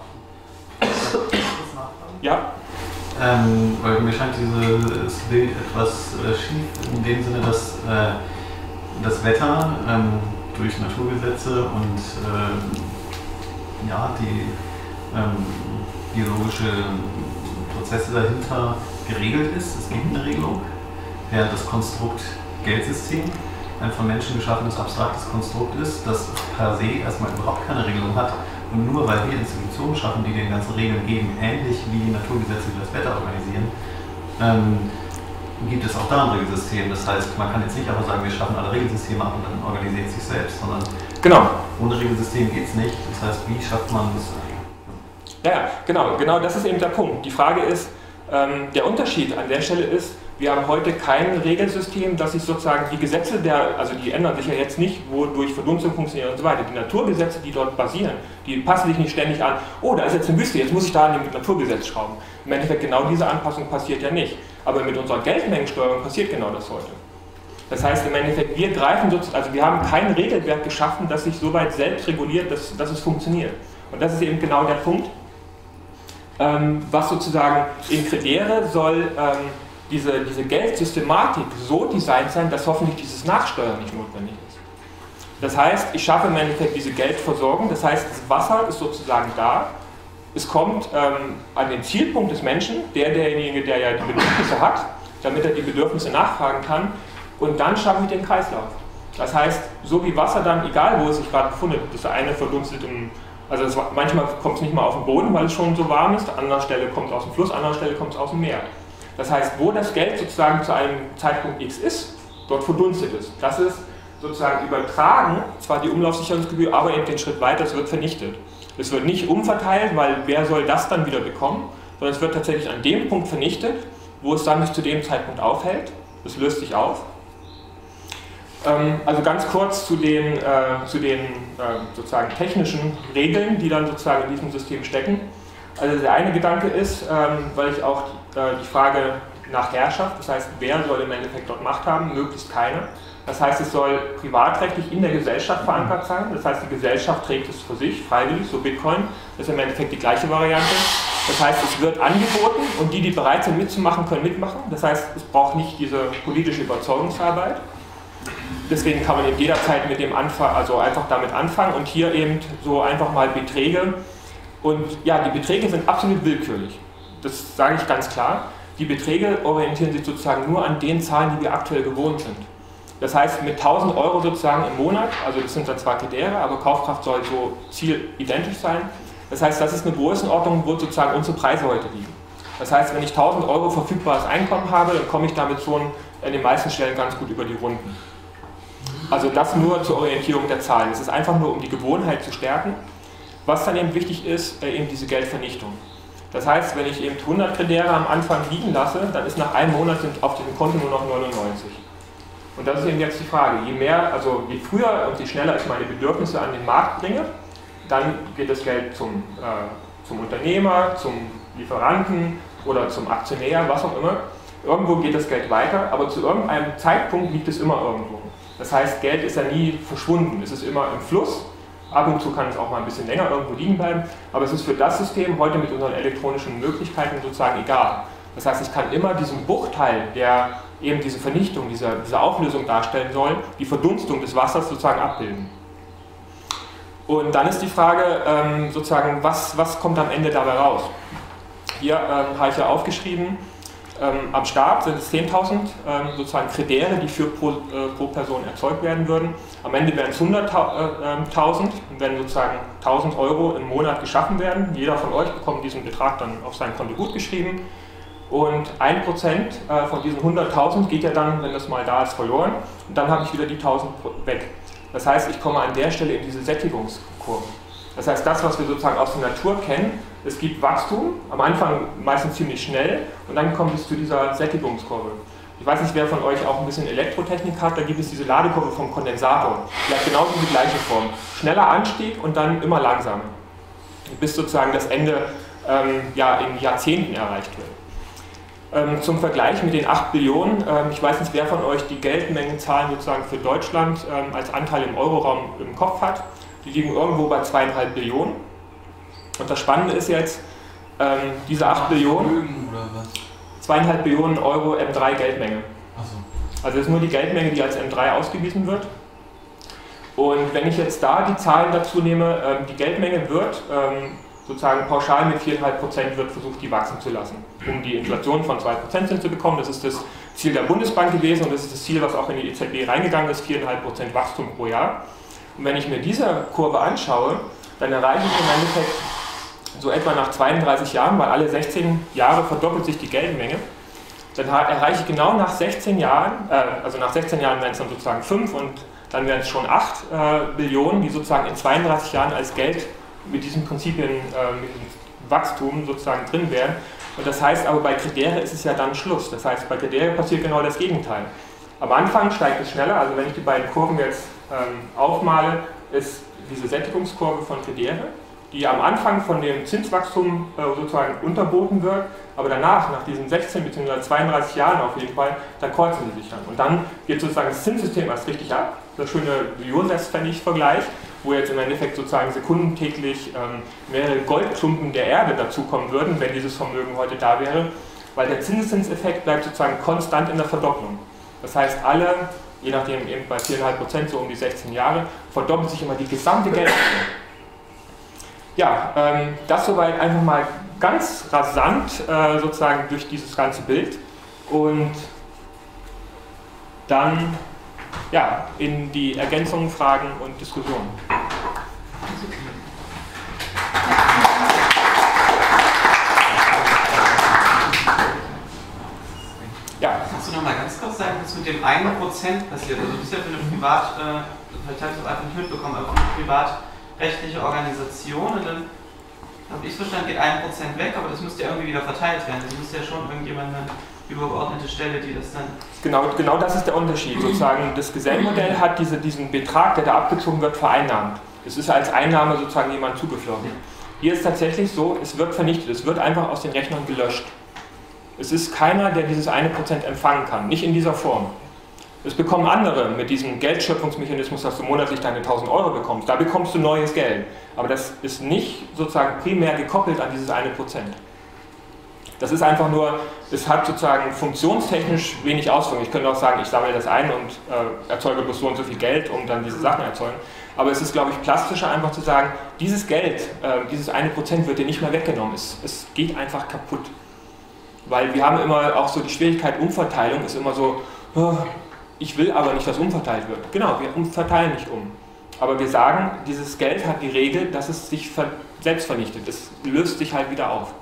Ja? Ähm, weil mir scheint dieses Bild etwas äh, schief, in dem Sinne, dass äh, das Wetter ähm, durch Naturgesetze und äh, ja, die ähm, biologische Prozesse dahinter geregelt ist. Es gibt eine Regelung, während das Konstrukt Geldsystem ein von Menschen geschaffenes abstraktes Konstrukt ist, das per se erstmal überhaupt keine Regelung hat. Und nur weil wir Institutionen schaffen, die den ganzen Regeln geben, ähnlich wie die Naturgesetze, die das Wetter organisieren, ähm, gibt es auch da ein Regelsystem. Das heißt, man kann jetzt nicht einfach sagen, wir schaffen alle Regelsysteme ab und dann organisiert es sich selbst, sondern genau. Ohne Regelsystem geht es nicht. Das heißt, wie schafft man das? Ja, genau, genau das ist eben der Punkt. Die Frage ist, ähm, der Unterschied an der Stelle ist, wir haben heute kein Regelsystem, das sich sozusagen die Gesetze, der, also die ändern sich ja jetzt nicht, wodurch Verdunstung funktioniert und so weiter. Die Naturgesetze, die dort basieren, die passen sich nicht ständig an. Oh, da ist jetzt eine Wüste, jetzt muss ich da an dem Naturgesetz schrauben. Im Endeffekt genau diese Anpassung passiert ja nicht. Aber mit unserer Geldmengensteuerung passiert genau das heute. Das heißt im Endeffekt, wir greifen sozusagen, also wir haben kein Regelwerk geschaffen, das sich so weit selbst reguliert, dass, dass es funktioniert. Und das ist eben genau der Punkt, ähm, was sozusagen in Credere soll ähm, diese, diese Geldsystematik so designt sein, dass hoffentlich dieses Nachsteuern nicht notwendig ist. Das heißt, ich schaffe im Endeffekt diese Geldversorgung, das heißt, das Wasser ist sozusagen da, es kommt ähm, an den Zielpunkt des Menschen, der derjenige, der ja die Bedürfnisse hat, damit er die Bedürfnisse nachfragen kann, und dann schaffe ich den Kreislauf. Das heißt, so wie Wasser dann, egal wo es sich gerade befindet, das eine verdunstet im, also es, manchmal kommt es nicht mal auf den Boden, weil es schon so warm ist, an anderer Stelle kommt es aus dem Fluss, an anderer Stelle kommt es aus dem Meer. Das heißt, wo das Geld sozusagen zu einem Zeitpunkt X ist, dort verdunstet es. Das ist sozusagen übertragen, zwar die Umlaufsicherungsgebühr, aber eben den Schritt weiter, es wird vernichtet. Es wird nicht umverteilt, weil wer soll das dann wieder bekommen, sondern es wird tatsächlich an dem Punkt vernichtet, wo es dann bis zu dem Zeitpunkt aufhält. Das löst sich auf. Ähm, also ganz kurz zu den, äh, zu den äh, sozusagen technischen Regeln, die dann sozusagen in diesem System stecken. Also der eine Gedanke ist, ähm, weil ich auch äh, die Frage nach Herrschaft, das heißt, wer soll im Endeffekt dort Macht haben, möglichst keiner. Das heißt, es soll privatrechtlich in der Gesellschaft verankert sein, das heißt, die Gesellschaft trägt es für sich, freiwillig, so Bitcoin, das ist im Endeffekt die gleiche Variante. Das heißt, es wird angeboten und die, die bereit sind mitzumachen, können mitmachen. Das heißt, es braucht nicht diese politische Überzeugungsarbeit. Deswegen kann man eben jederzeit mit dem Anfang, also einfach damit anfangen und hier eben so einfach mal Beträge. Und ja, die Beträge sind absolut willkürlich. Das sage ich ganz klar. Die Beträge orientieren sich sozusagen nur an den Zahlen, die wir aktuell gewohnt sind. Das heißt, mit tausend Euro sozusagen im Monat, also das sind dann zwar Kriterien, aber Kaufkraft soll so zielidentisch sein. Das heißt, das ist eine Größenordnung, wo sozusagen unsere Preise heute liegen. Das heißt, wenn ich tausend Euro verfügbares Einkommen habe, dann komme ich damit schon in den meisten Stellen ganz gut über die Runden. Also das nur zur Orientierung der Zahlen. Es ist einfach nur, um die Gewohnheit zu stärken. Was dann eben wichtig ist, eben diese Geldvernichtung. Das heißt, wenn ich eben hundert Kriterien am Anfang liegen lasse, dann ist nach einem Monat sind auf diesem Konto nur noch neunundneunzig. Und das ist eben jetzt die Frage. Je mehr, also je früher und je schneller ich meine Bedürfnisse an den Markt bringe, dann geht das Geld zum, äh, zum Unternehmer, zum Lieferanten oder zum Aktionär, was auch immer. Irgendwo geht das Geld weiter, aber zu irgendeinem Zeitpunkt liegt es immer irgendwo. Das heißt, Geld ist ja nie verschwunden, es ist immer im Fluss. Ab und zu kann es auch mal ein bisschen länger irgendwo liegen bleiben, aber es ist für das System heute mit unseren elektronischen Möglichkeiten sozusagen egal. Das heißt, ich kann immer diesen Bruchteil, der eben diese Vernichtung, diese, diese Auflösung darstellen soll, die Verdunstung des Wassers sozusagen abbilden. Und dann ist die Frage, ähm, sozusagen, was, was kommt am Ende dabei raus? Hier ähm, habe ich ja aufgeschrieben, ähm, am Start sind es zehntausend ähm, sozusagen Kriterien, die für pro, äh, pro Person erzeugt werden würden. Am Ende wären es hunderttausend, wenn sozusagen tausend Euro im Monat geschaffen werden. Jeder von euch bekommt diesen Betrag dann auf sein Konto gut geschrieben. Und ein Prozent äh, von diesen hunderttausend geht ja dann, wenn das mal da ist, verloren. Und dann habe ich wieder die tausend weg. Das heißt, ich komme an der Stelle in diese Sättigungskurve. Das heißt, das, was wir sozusagen aus der Natur kennen, es gibt Wachstum, am Anfang meistens ziemlich schnell und dann kommt es zu dieser Sättigungskurve. Ich weiß nicht, wer von euch auch ein bisschen Elektrotechnik hat, da gibt es diese Ladekurve vom Kondensator. Die hat genau die gleiche Form. Schneller Anstieg und dann immer langsamer. Bis sozusagen das Ende ähm, ja, in Jahrzehnten erreicht wird. Ähm, zum Vergleich mit den acht Billionen, ähm, ich weiß nicht, wer von euch die Geldmengenzahlen sozusagen für Deutschland ähm, als Anteil im Euroraum im Kopf hat. Die liegen irgendwo bei zweieinhalb Billionen. Und das Spannende ist jetzt, ähm, diese acht Billionen, zweieinhalb Billionen Euro M drei Geldmenge. So. Also das ist nur die Geldmenge, die als M drei ausgewiesen wird. Und wenn ich jetzt da die Zahlen dazu nehme, ähm, die Geldmenge wird ähm, sozusagen pauschal mit vier Komma fünf Prozent wird versucht, die wachsen zu lassen, um die Inflation von zwei Prozent zu bekommen. Das ist das Ziel der Bundesbank gewesen und das ist das Ziel, was auch in die E Z B reingegangen ist, vier Komma fünf Prozent Wachstum pro Jahr. Und wenn ich mir diese Kurve anschaue, dann erreiche ich im Endeffekt so etwa nach zweiunddreißig Jahren, weil alle sechzehn Jahre verdoppelt sich die Geldmenge, dann erreiche ich genau nach sechzehn Jahren, äh, also nach sechzehn Jahren wären es dann sozusagen fünf und dann wären es schon acht äh, Billionen, die sozusagen in zweiunddreißig Jahren als Geld mit diesen Prinzipien, äh, mit diesem Wachstum sozusagen drin wären. Und das heißt aber, bei Kriterien ist es ja dann Schluss. Das heißt, bei Kriterien passiert genau das Gegenteil. Am Anfang steigt es schneller, also wenn ich die beiden Kurven jetzt ähm, aufmale, ist diese Sättigungskurve von Kriterien, die am Anfang von dem Zinswachstum äh, sozusagen unterboten wird, aber danach, nach diesen sechzehn bzw. zweiunddreißig Jahren auf jeden Fall, da kreuzen sie sich dann. Und dann geht sozusagen das Zinssystem erst richtig ab, das schöne Josefs-Pfennig-Vergleich, wo jetzt im Endeffekt sozusagen sekundentäglich ähm, mehrere Goldklumpen der Erde dazukommen würden, wenn dieses Vermögen heute da wäre, weil der Zinseszinseffekt bleibt sozusagen konstant in der Verdopplung. Das heißt, alle, je nachdem eben bei vier Komma fünf Prozent, so um die sechzehn Jahre, verdoppelt sich immer die gesamte Geldmenge. Ja, ähm, das soweit einfach mal ganz rasant äh, sozusagen durch dieses ganze Bild und dann ja, in die Ergänzungen, Fragen und Diskussionen. Ja. Kannst du noch mal ganz kurz sagen, was mit dem einen Prozent passiert? Also du bist ja für eine Privat, äh, vielleicht habe ich das einfach nicht mitbekommen, aber für eine privatrechtliche Organisation und dann habe ich verstanden, geht ein Prozent weg, aber das müsste ja irgendwie wieder verteilt werden. Das müsste ja schon irgendjemand eine übergeordnete Stelle, die das dann... Genau, genau das ist der Unterschied. Sozusagen das Gesellmodell hat diese, diesen Betrag, der da abgezogen wird, vereinnahmt. Es ist als Einnahme sozusagen jemand zugeflossen. Hier ist tatsächlich so, es wird vernichtet, es wird einfach aus den Rechnern gelöscht. Es ist keiner, der dieses eine Prozent empfangen kann, nicht in dieser Form. Es bekommen andere mit diesem Geldschöpfungsmechanismus, dass du monatlich deine tausend Euro bekommst. Da bekommst du neues Geld. Aber das ist nicht sozusagen primär gekoppelt an dieses eine Prozent. Das ist einfach nur, es hat sozusagen funktionstechnisch wenig Auswirkungen. Ich könnte auch sagen, ich sammle das ein und äh, erzeuge bloß so und so viel Geld, um dann diese Sachen erzeugen. Aber es ist, glaube ich, plastischer einfach zu sagen, dieses Geld, äh, dieses eine Prozent wird dir nicht mehr weggenommen. Es, es geht einfach kaputt. Weil wir haben immer auch so die Schwierigkeit, Umverteilung ist immer so, oh, ich will aber nicht, dass umverteilt wird. Genau, wir verteilen nicht um. Aber wir sagen, dieses Geld hat die Regel, dass es sich selbst vernichtet. Es löst sich halt wieder auf.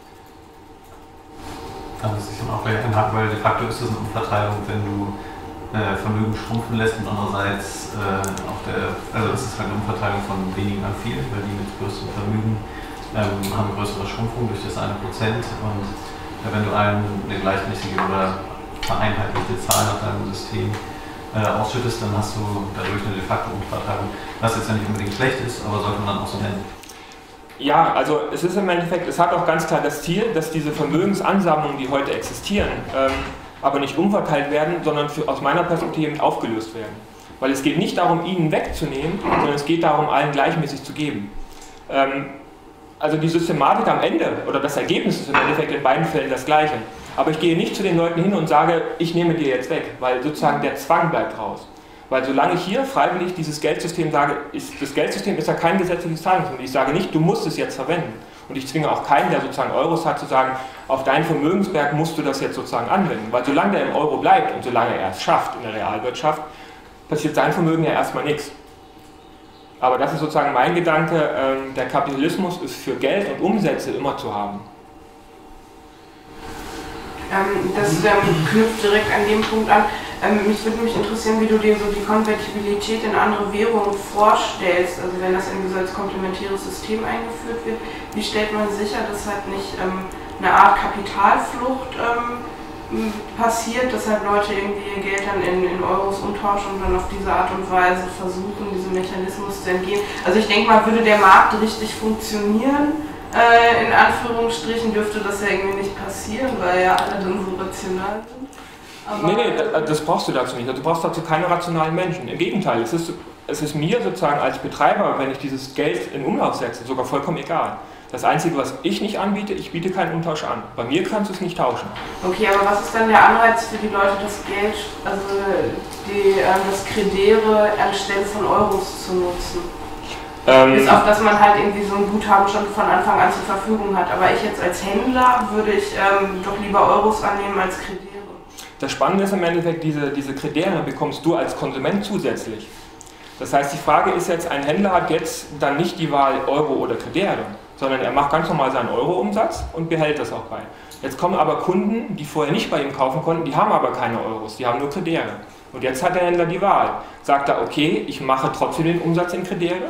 Da muss ich dann auch gleich einhaken, weil de facto ist es eine Umverteilung, wenn du äh, Vermögen schrumpfen lässt und andererseits äh, auch der, also es ist halt eine Umverteilung von wenigen an vielen, weil die mit größeren Vermögen ähm, haben eine größere Schrumpfung durch das eine Prozent und äh, wenn du allen eine gleichmäßige oder vereinheitlichte Zahl nach deinem System äh, ausschüttest, dann hast du dadurch eine de facto Umverteilung, was jetzt ja nicht unbedingt schlecht ist, aber sollte man dann auch so nennen. Ja, also es ist im Endeffekt, es hat auch ganz klar das Ziel, dass diese Vermögensansammlungen, die heute existieren, ähm, aber nicht umverteilt werden, sondern für, aus meiner Perspektive aufgelöst werden. Weil es geht nicht darum, ihnen wegzunehmen, sondern es geht darum, allen gleichmäßig zu geben. Ähm, also die Systematik am Ende, oder das Ergebnis ist im Endeffekt in beiden Fällen das gleiche. Aber ich gehe nicht zu den Leuten hin und sage, ich nehme dir jetzt weg, weil sozusagen der Zwang bleibt raus. Weil solange ich hier freiwillig dieses Geldsystem sage, ist, das Geldsystem ist ja kein gesetzliches Zahlungsmittel. Ich sage nicht, du musst es jetzt verwenden. Und ich zwinge auch keinen, der sozusagen Euros hat, zu sagen, auf deinen Vermögensberg musst du das jetzt sozusagen anwenden. Weil solange der im Euro bleibt und solange er es schafft in der Realwirtschaft, passiert sein Vermögen ja erstmal nichts. Aber das ist sozusagen mein Gedanke, ähm, der Kapitalismus ist für Geld und Umsätze immer zu haben. Ähm, das ähm, knüpft direkt an dem Punkt an. Ähm, mich würde mich interessieren, wie du dir so die Konvertibilität in andere Währungen vorstellst. Also wenn das irgendwie so als komplementäres System eingeführt wird, wie stellt man sicher, dass halt nicht ähm, eine Art Kapitalflucht ähm, passiert, dass halt Leute irgendwie ihr Geld dann in, in Euros umtauschen und dann auf diese Art und Weise versuchen, diesem Mechanismus zu entgehen. Also ich denke mal, würde der Markt richtig funktionieren, äh, in Anführungsstrichen, dürfte das ja irgendwie nicht passieren, weil ja alle dann so rational sind. Aber nee, nee, das brauchst du dazu nicht. Du brauchst dazu keine rationalen Menschen. Im Gegenteil, es ist, es ist mir sozusagen als Betreiber, wenn ich dieses Geld in Umlauf setze, sogar vollkommen egal. Das Einzige, was ich nicht anbiete, ich biete keinen Umtausch an. Bei mir kannst du es nicht tauschen. Okay, aber was ist dann der Anreiz für die Leute, das Geld, also die, das Credere anstelle von Euros zu nutzen? Ähm, Bis auf, dass man halt irgendwie so ein Guthaben schon von Anfang an zur Verfügung hat. Aber ich jetzt als Händler würde ich ähm, doch lieber Euros annehmen als Credere. Das Spannende ist im Endeffekt, diese, diese Kriterien bekommst du als Konsument zusätzlich. Das heißt, die Frage ist jetzt, ein Händler hat jetzt dann nicht die Wahl Euro oder Kriterien, sondern er macht ganz normal seinen Euro-Umsatz und behält das auch bei. Jetzt kommen aber Kunden, die vorher nicht bei ihm kaufen konnten, die haben aber keine Euros, die haben nur Kriterien. Und jetzt hat der Händler die Wahl. Sagt er, okay, ich mache trotzdem den Umsatz in Kriterien?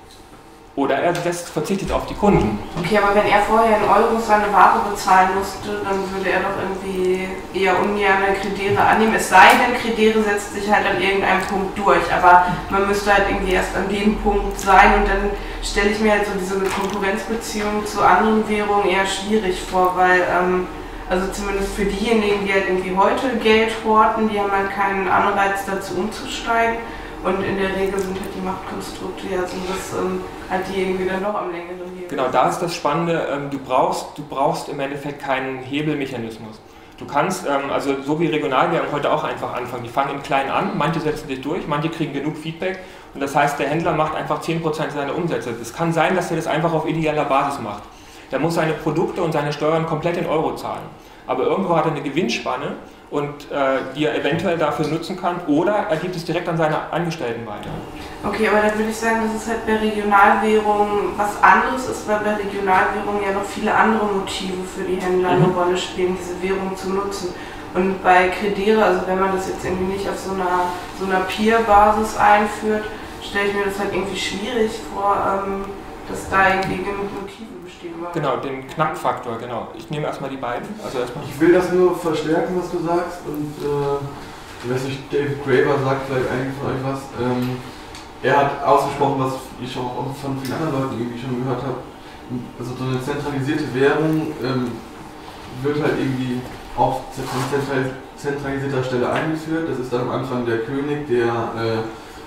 Oder er verzichtet auf die Kunden. Okay, aber wenn er vorher in Euros seine Ware bezahlen musste, dann würde er doch irgendwie eher ungern Kriterien annehmen. Es sei denn, Kriterien setzt sich halt an irgendeinem Punkt durch. Aber man müsste halt irgendwie erst an dem Punkt sein und dann stelle ich mir halt so diese Konkurrenzbeziehung zu anderen Währungen eher schwierig vor, weil, ähm, also zumindest für diejenigen, die halt irgendwie heute Geld horten, die haben halt keinen Anreiz dazu umzusteigen. Und in der Regel sind halt die Machtkonstrukte ja so, dass ähm, halt die irgendwie dann doch am längeren Hebel. Genau, da ist das Spannende, ähm, du, brauchst, du brauchst im Endeffekt keinen Hebelmechanismus. Du kannst, ähm, also so wie Regionalwährungen heute auch einfach anfangen, die fangen in klein an, manche setzen sich durch, manche kriegen genug Feedback und das heißt, der Händler macht einfach zehn Prozent seiner Umsätze. Es kann sein, dass er das einfach auf idealer Basis macht. Der muss seine Produkte und seine Steuern komplett in Euro zahlen. Aber irgendwo hat er eine Gewinnspanne, und äh, die er eventuell dafür nutzen kann, oder er gibt es direkt an seine Angestellten weiter. Okay, aber dann würde ich sagen, dass es halt bei Regionalwährungen was anderes ist, weil bei Regionalwährungen ja noch viele andere Motive für die Händler mhm. eine Rolle spielen, diese Währung zu nutzen. Und bei Credere, also wenn man das jetzt irgendwie nicht auf so einer, so einer Peer-Basis einführt, stelle ich mir das halt irgendwie schwierig vor, ähm, dass da irgendwie genug Motive bestehen. Genau, den Knackfaktor, genau. Ich nehme erstmal die beiden. Also erstmal. Ich will das nur verstärken, was du sagst, und äh, ich weiß nicht, David Graeber sagt vielleicht einige von euch was. Ähm, er hat ausgesprochen, was ich auch von vielen anderen Leuten irgendwie schon gehört habe. Also so eine zentralisierte Währung ähm, wird halt irgendwie auf zentralisierter Stelle eingeführt. Das ist dann am Anfang der König, der äh,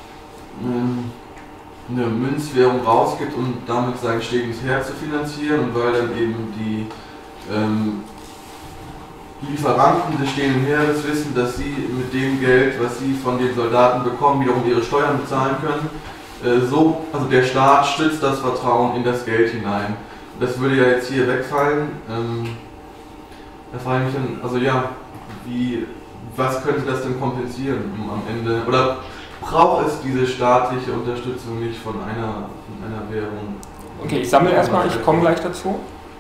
eine Münzwährung rausgibt, um damit sein stehendes Heer zu finanzieren, und weil dann eben die ähm, Lieferanten des stehenden Heeres wissen, dass sie mit dem Geld, was sie von den Soldaten bekommen, wiederum ihre Steuern bezahlen können. Äh, so, also der Staat stützt das Vertrauen in das Geld hinein. Das würde ja jetzt hier wegfallen. Ähm, da frage ich mich dann, also ja, wie, was könnte das denn kompensieren um am Ende? Oder braucht es diese staatliche Unterstützung nicht von einer, von einer Währung? Okay, ich sammle erstmal, ich komme gleich dazu.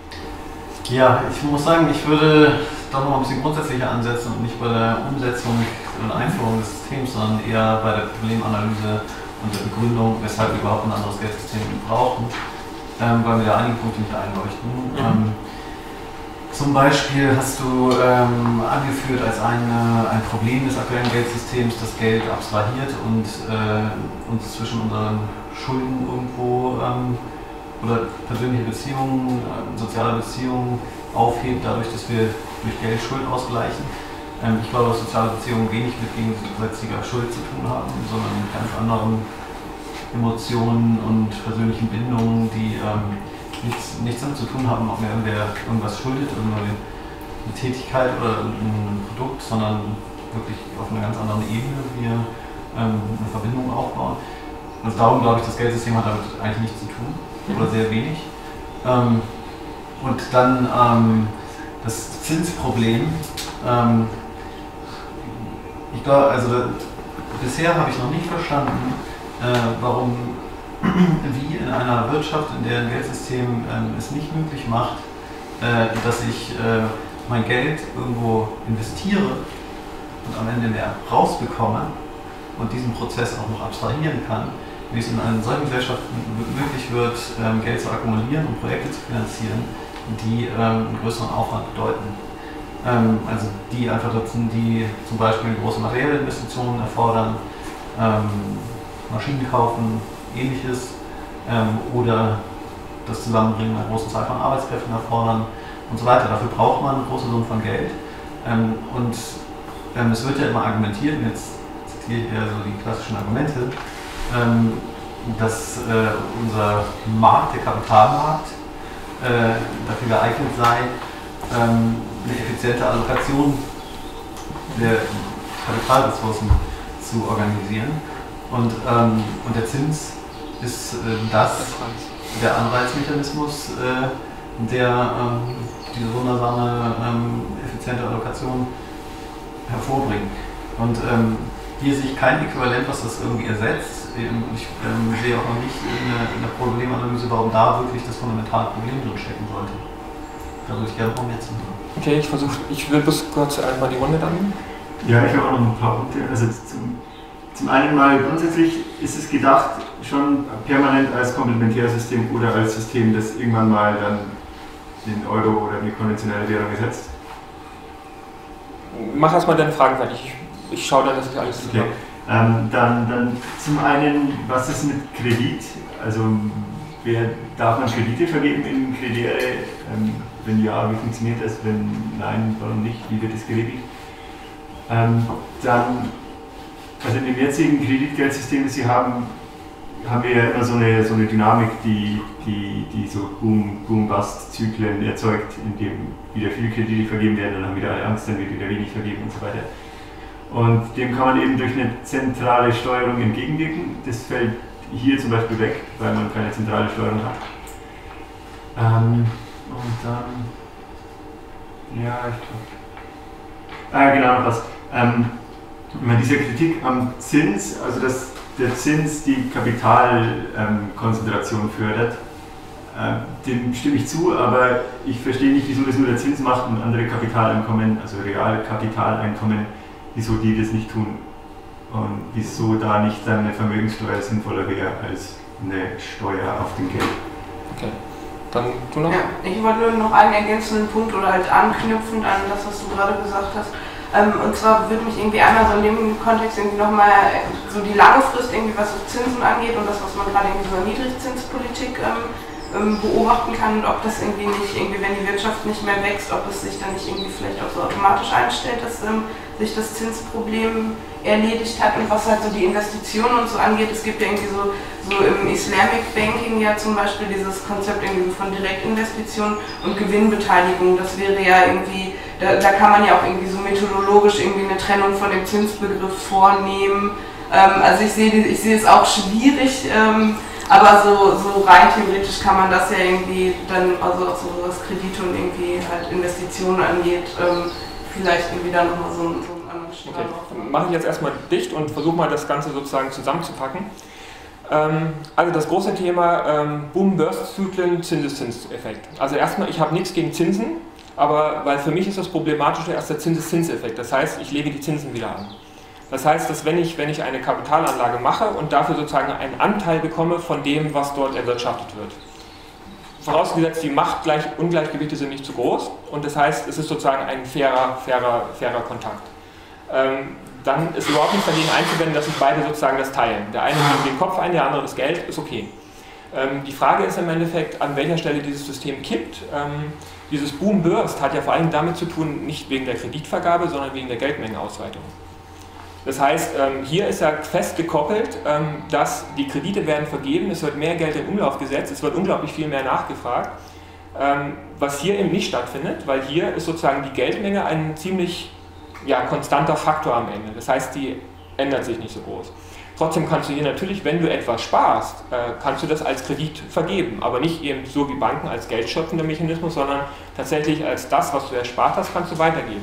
Ja, ich muss sagen, ich würde doch noch ein bisschen grundsätzlicher ansetzen und nicht bei der Umsetzung und Einführung des Systems, sondern eher bei der Problemanalyse und der Begründung, weshalb wir überhaupt ein anderes Geldsystem brauchen, ähm, weil mir da einige Punkte nicht einleuchten. Mhm. Ähm, zum Beispiel hast du ähm, angeführt als eine, ein Problem des aktuellen Geldsystems, das Geld abstrahiert und äh, uns zwischen unseren Schulden irgendwo ähm, oder persönliche Beziehungen, äh, soziale Beziehungen aufhebt, dadurch, dass wir durch Geld Schuld ausgleichen. Ähm, ich glaube, dass soziale Beziehungen wenig mit gegensätzlicher Schuld zu tun haben, sondern mit ganz anderen Emotionen und persönlichen Bindungen, die ähm, nichts, nichts damit zu tun haben, ob mir irgendwer irgendwas schuldet, irgendeine eine Tätigkeit oder ein Produkt, sondern wirklich auf einer ganz anderen Ebene wir ähm, eine Verbindung aufbauen. Also darum glaube ich, das Geldsystem hat damit eigentlich nichts zu tun, oder sehr wenig. Ähm, und dann ähm, das Zinsproblem. Ähm, ich glaube, also da, bisher habe ich noch nicht verstanden, äh, warum, wie in einer Wirtschaft, in der ein Geldsystem ähm, es nicht möglich macht, äh, dass ich äh, mein Geld irgendwo investiere und am Ende mehr rausbekomme und diesen Prozess auch noch abstrahieren kann, wie es in einer solchen Gesellschaft möglich wird, ähm, Geld zu akkumulieren und Projekte zu finanzieren, die ähm, einen größeren Aufwand bedeuten. Ähm, also die einfach dazu, die zum Beispiel große materielle Investitionen erfordern, ähm, Maschinen kaufen, ähnliches, ähm, oder das Zusammenbringen einer großen Zahl von Arbeitskräften erfordern und so weiter. Dafür braucht man große Summen von Geld. Ähm, und ähm, es wird ja immer argumentiert, und jetzt zitiere ich eher so die klassischen Argumente, ähm, dass äh, unser Markt, der Kapitalmarkt, äh, dafür geeignet sei, ähm, eine effiziente Allokation der Kapitalressourcen zu organisieren. Und, ähm, und der Zins ist äh, das, der Anreizmechanismus, äh, der ähm, diese wundersame, ähm, effiziente Allokation hervorbringt. Und ähm, hier sehe ich kein Äquivalent, was das irgendwie ersetzt. Ich ähm, sehe auch noch nicht in der, in der Problemanalyse, warum da wirklich das fundamentale Problem drin stecken sollte. Da würde ich gerne noch mehr zu hören. Okay, ich versuche, ich will bis kurz einmal die Runde dann. Ja, ich habe auch noch ein paar Punkte. Also zum, zum einen mal grundsätzlich ist es gedacht schon permanent als Komplementärsystem oder als System, das irgendwann mal dann den Euro oder die konventionelle Währung ersetzt. Mach erstmal deine Fragen fertig. Ich, ich schaue dann, dass ich alles zusammen. Okay. Ähm, dann, dann zum einen, was ist mit Kredit? Also wer, darf man Kredite vergeben in Credere? Ähm, wenn ja, wie funktioniert das? Wenn nein, warum nicht? Wie wird das geregelt? Ähm, dann, also in dem jetzigen Kreditgeldsystem, das Sie haben, haben wir ja immer so eine, so eine Dynamik, die, die, die so Boom-Bust-Zyklen erzeugt, in dem wieder viele Kredite vergeben werden, dann haben wieder alle Angst, dann wird wieder wenig vergeben und so weiter. Und dem kann man eben durch eine zentrale Steuerung entgegenwirken. Das fällt hier zum Beispiel weg, weil man keine zentrale Steuerung hat. Ähm, und dann, ja, ich glaube, ah genau, noch was. Ähm, wenn man diese Kritik am Zins, also dass der Zins die Kapitalkonzentration ähm, fördert, dem stimme ich zu, aber ich verstehe nicht, wieso das nur der Zins macht und andere Kapitaleinkommen, also Realkapitaleinkommen, wieso die das nicht tun. Und wieso da nicht dann eine Vermögenssteuer sinnvoller wäre als eine Steuer auf dem Geld. Okay. Dann du noch? Ja, ich wollte nur noch einen ergänzenden Punkt oder halt anknüpfend an das, was du gerade gesagt hast. Ähm, und zwar würde mich irgendwie einmal so in dem Kontext irgendwie nochmal so die lange Frist irgendwie, was so Zinsen angeht und das, was man gerade in dieser Niedrigzinspolitik ähm, ähm, beobachten kann und ob das irgendwie nicht, irgendwie wenn die Wirtschaft nicht mehr wächst, ob es sich dann nicht irgendwie vielleicht auch so automatisch einstellt, dass ähm, sich das Zinsproblem erledigt hat und was halt so die Investitionen und so angeht. Es gibt ja irgendwie so, so im Islamic Banking ja zum Beispiel dieses Konzept irgendwie von Direktinvestitionen und Gewinnbeteiligung. Das wäre ja irgendwie, da, da kann man ja auch irgendwie so methodologisch irgendwie eine Trennung von dem Zinsbegriff vornehmen. Ähm, also ich sehe ich sehe es auch schwierig, ähm, aber so, so rein theoretisch kann man das ja irgendwie dann, also auch so was Kredite und irgendwie halt Investitionen angeht, ähm, vielleicht irgendwie dann nochmal so, so einen anderen Schritt. Okay, dann mache ich jetzt erstmal dicht und versuche mal das Ganze sozusagen zusammenzupacken. Ähm, also das große Thema ähm, Boom-Burst-Zyklen, Zinseszinseffekt. Also erstmal, ich habe nichts gegen Zinsen, aber weil für mich ist das Problematische erst der Zinseszinseffekt. Das heißt, ich lege die Zinsen wieder an. Das heißt, dass wenn ich, wenn ich eine Kapitalanlage mache und dafür sozusagen einen Anteil bekomme von dem, was dort erwirtschaftet wird. Vorausgesetzt, die Machtungleichgewichte sind nicht zu groß und das heißt, es ist sozusagen ein fairer, fairer, fairer Kontakt. Ähm, dann ist überhaupt nichts dagegen einzuwenden, dass sich beide sozusagen das teilen. Der eine nimmt den Kopf ein, der andere das Geld, ist okay. Ähm, die Frage ist im Endeffekt, an welcher Stelle dieses System kippt. Ähm, dieses Boom-Burst hat ja vor allem damit zu tun, nicht wegen der Kreditvergabe, sondern wegen der Geldmengenausweitung. Das heißt, ähm, hier ist ja fest gekoppelt, ähm, dass die Kredite werden vergeben, es wird mehr Geld in Umlauf gesetzt, es wird unglaublich viel mehr nachgefragt, ähm, was hier eben nicht stattfindet, weil hier ist sozusagen die Geldmenge ein ziemlich ja, konstanter Faktor am Ende. Das heißt, die ändert sich nicht so groß. Trotzdem kannst du hier natürlich, wenn du etwas sparst, äh, kannst du das als Kredit vergeben, aber nicht eben so wie Banken als geldschöpfender Mechanismus, sondern tatsächlich als das, was du erspart hast, kannst du weitergeben.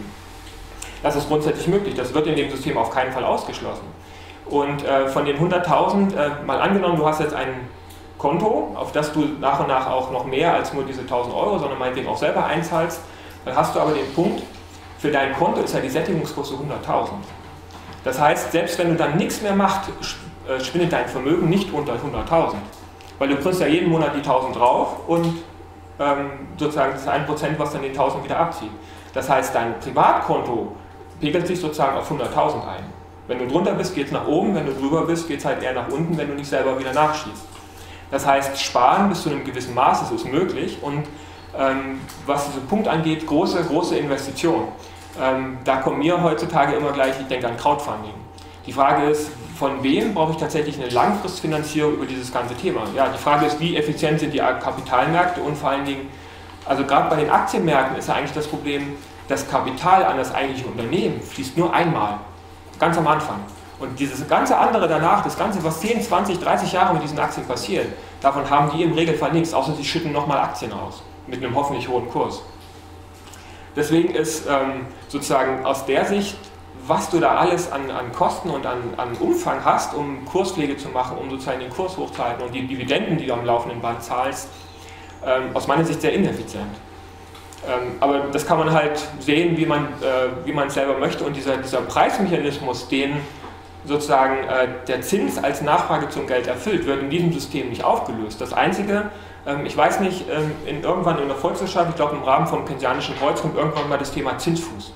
Das ist grundsätzlich möglich, das wird in dem System auf keinen Fall ausgeschlossen. Und äh, von den hunderttausend, äh, mal angenommen, du hast jetzt ein Konto, auf das du nach und nach auch noch mehr als nur diese tausend Euro, sondern meinetwegen auch selber einzahlst, dann hast du aber den Punkt, für dein Konto ist ja die Sättigungsgröße hunderttausend. Das heißt, selbst wenn du dann nichts mehr machst, schwindet dein Vermögen nicht unter hunderttausend. Weil du kriegst ja jeden Monat die tausend drauf und ähm, sozusagen das ist ein Prozent, was dann den tausend wieder abzieht. Das heißt, dein Privatkonto pegelt sich sozusagen auf hunderttausend ein. Wenn du drunter bist, geht es nach oben, wenn du drüber bist, geht es halt eher nach unten, wenn du nicht selber wieder nachschießt. Das heißt, sparen bis zu einem gewissen Maß ist möglich und ähm, was diesen Punkt angeht, große, große Investitionen. Ähm, da kommt mir heutzutage immer gleich, ich denke an Crowdfunding. Die Frage ist, von wem brauche ich tatsächlich eine Langfristfinanzierung über dieses ganze Thema? Ja, die Frage ist, wie effizient sind die Kapitalmärkte und vor allen Dingen, also gerade bei den Aktienmärkten ist ja eigentlich das Problem, das Kapital an das eigentliche Unternehmen fließt nur einmal, ganz am Anfang. Und dieses ganze andere danach, das Ganze, was zehn, zwanzig, dreißig Jahre mit diesen Aktien passiert, davon haben die im Regelfall nichts, außer sie schütten nochmal Aktien aus, mit einem hoffentlich hohen Kurs. Deswegen ist ähm, sozusagen aus der Sicht, was du da alles an, an Kosten und an, an Umfang hast, um Kurspflege zu machen, um sozusagen den Kurs hochzuhalten und die Dividenden, die du am laufenden Band zahlst, ähm, aus meiner Sicht sehr ineffizient. Ähm, aber das kann man halt sehen, wie man äh, wie man es selber möchte und dieser, dieser Preismechanismus, den sozusagen äh, der Zins als Nachfrage zum Geld erfüllt, wird in diesem System nicht aufgelöst. Das Einzige, ähm, ich weiß nicht, ähm, in, irgendwann in der Volkswirtschaft, ich glaube im Rahmen vom Keynesianischen Kreuz kommt irgendwann mal das Thema Zinsfuß.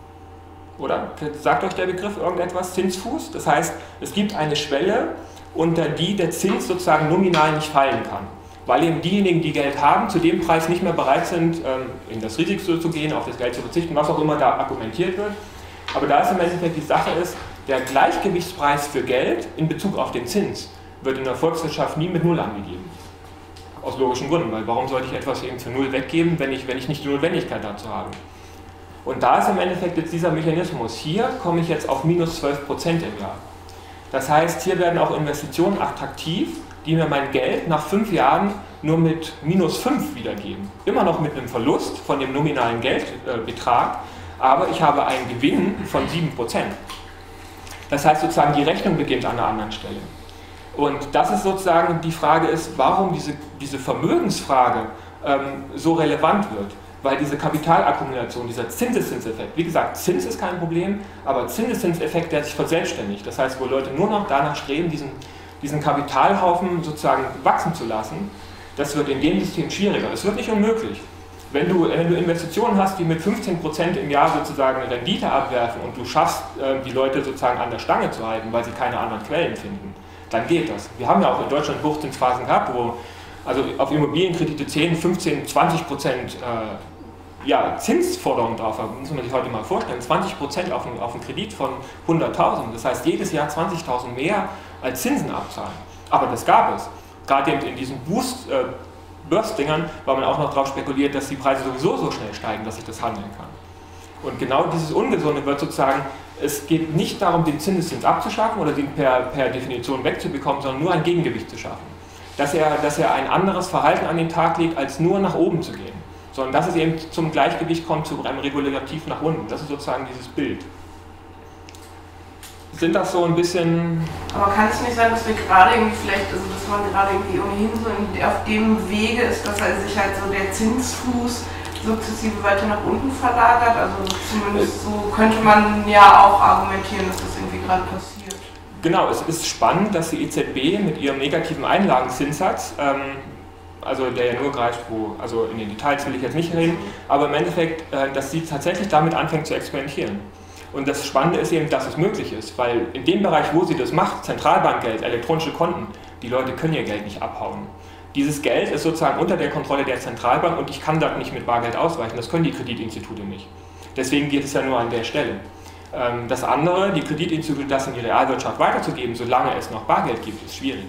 Oder? Sagt euch der Begriff irgendetwas? Zinsfuß? Das heißt, es gibt eine Schwelle, unter die der Zins sozusagen nominal nicht fallen kann. Weil eben diejenigen, die Geld haben, zu dem Preis nicht mehr bereit sind, in das Risiko zu gehen, auf das Geld zu verzichten, was auch immer da argumentiert wird. Aber da ist im Endeffekt die Sache ist, der Gleichgewichtspreis für Geld in Bezug auf den Zins wird in der Volkswirtschaft nie mit Null angegeben. Aus logischen Gründen, weil warum sollte ich etwas eben für Null weggeben, wenn ich, wenn ich nicht die Notwendigkeit dazu habe? Und da ist im Endeffekt jetzt dieser Mechanismus. Hier komme ich jetzt auf minus zwölf Prozent im Jahr. Das heißt, hier werden auch Investitionen attraktiv, die mir mein Geld nach fünf Jahren nur mit minus fünf wiedergeben. Immer noch mit einem Verlust von dem nominalen Geldbetrag, aber ich habe einen Gewinn von sieben Prozent. Das heißt sozusagen, die Rechnung beginnt an einer anderen Stelle. Und das ist sozusagen die Frage ist, warum diese, diese Vermögensfrage ähm, so relevant wird. Weil diese Kapitalakkumulation, dieser Zinseszinseffekt, wie gesagt, Zins ist kein Problem, aber Zinseszinseffekt, der sich verselbstständigt. Das heißt, wo Leute nur noch danach streben, diesen, diesen Kapitalhaufen sozusagen wachsen zu lassen, das wird in dem System schwieriger. Es wird nicht unmöglich. Wenn du, wenn du Investitionen hast, die mit fünfzehn Prozent im Jahr sozusagen eine Rendite abwerfen und du schaffst, äh, die Leute sozusagen an der Stange zu halten, weil sie keine anderen Quellen finden, dann geht das. Wir haben ja auch in Deutschland Hochzinsphasen gehabt, wo also auf Immobilienkredite zehn, fünfzehn, zwanzig Prozent äh, ja, Zinsforderungen drauf haben, muss man sich heute mal vorstellen, zwanzig Prozent auf einen, auf einen Kredit von hunderttausend, das heißt jedes Jahr zwanzigtausend mehr als Zinsen abzahlen. Aber das gab es. Gerade in diesen Boost, äh, Burst-Dingern, weil man auch noch darauf spekuliert, dass die Preise sowieso so schnell steigen, dass sich das handeln kann. Und genau dieses Ungesunde wird sozusagen, es geht nicht darum, den Zinseszins abzuschaffen oder den per, per Definition wegzubekommen, sondern nur ein Gegengewicht zu schaffen. Dass er, dass er ein anderes Verhalten an den Tag legt, als nur nach oben zu gehen. Sondern dass es eben zum Gleichgewicht kommt, zu einem Regulativ nach unten. Das ist sozusagen dieses Bild. Sind das so ein bisschen... Aber kann es nicht sein, dass wir gerade irgendwie vielleicht, also dass man gerade irgendwie ohnehin so in, auf dem Wege ist, dass er sich halt so der Zinsfuß sukzessive weiter nach unten verlagert? Also zumindest so könnte man ja auch argumentieren, dass das irgendwie gerade passiert. Genau, es ist spannend, dass die E Z B mit ihrem negativen Einlagenzinssatz, ähm, also der ja nur greift, wo, also in den Details will ich jetzt nicht reden, aber im Endeffekt, äh, dass sie tatsächlich damit anfängt zu experimentieren. Und das Spannende ist eben, dass es möglich ist, weil in dem Bereich, wo sie das macht, Zentralbankgeld, elektronische Konten, die Leute können ihr Geld nicht abhauen. Dieses Geld ist sozusagen unter der Kontrolle der Zentralbank und ich kann das nicht mit Bargeld ausweichen, das können die Kreditinstitute nicht. Deswegen geht es ja nur an der Stelle. Ähm, das andere, die Kreditinstitute, das in die Realwirtschaft weiterzugeben, solange es noch Bargeld gibt, ist schwierig.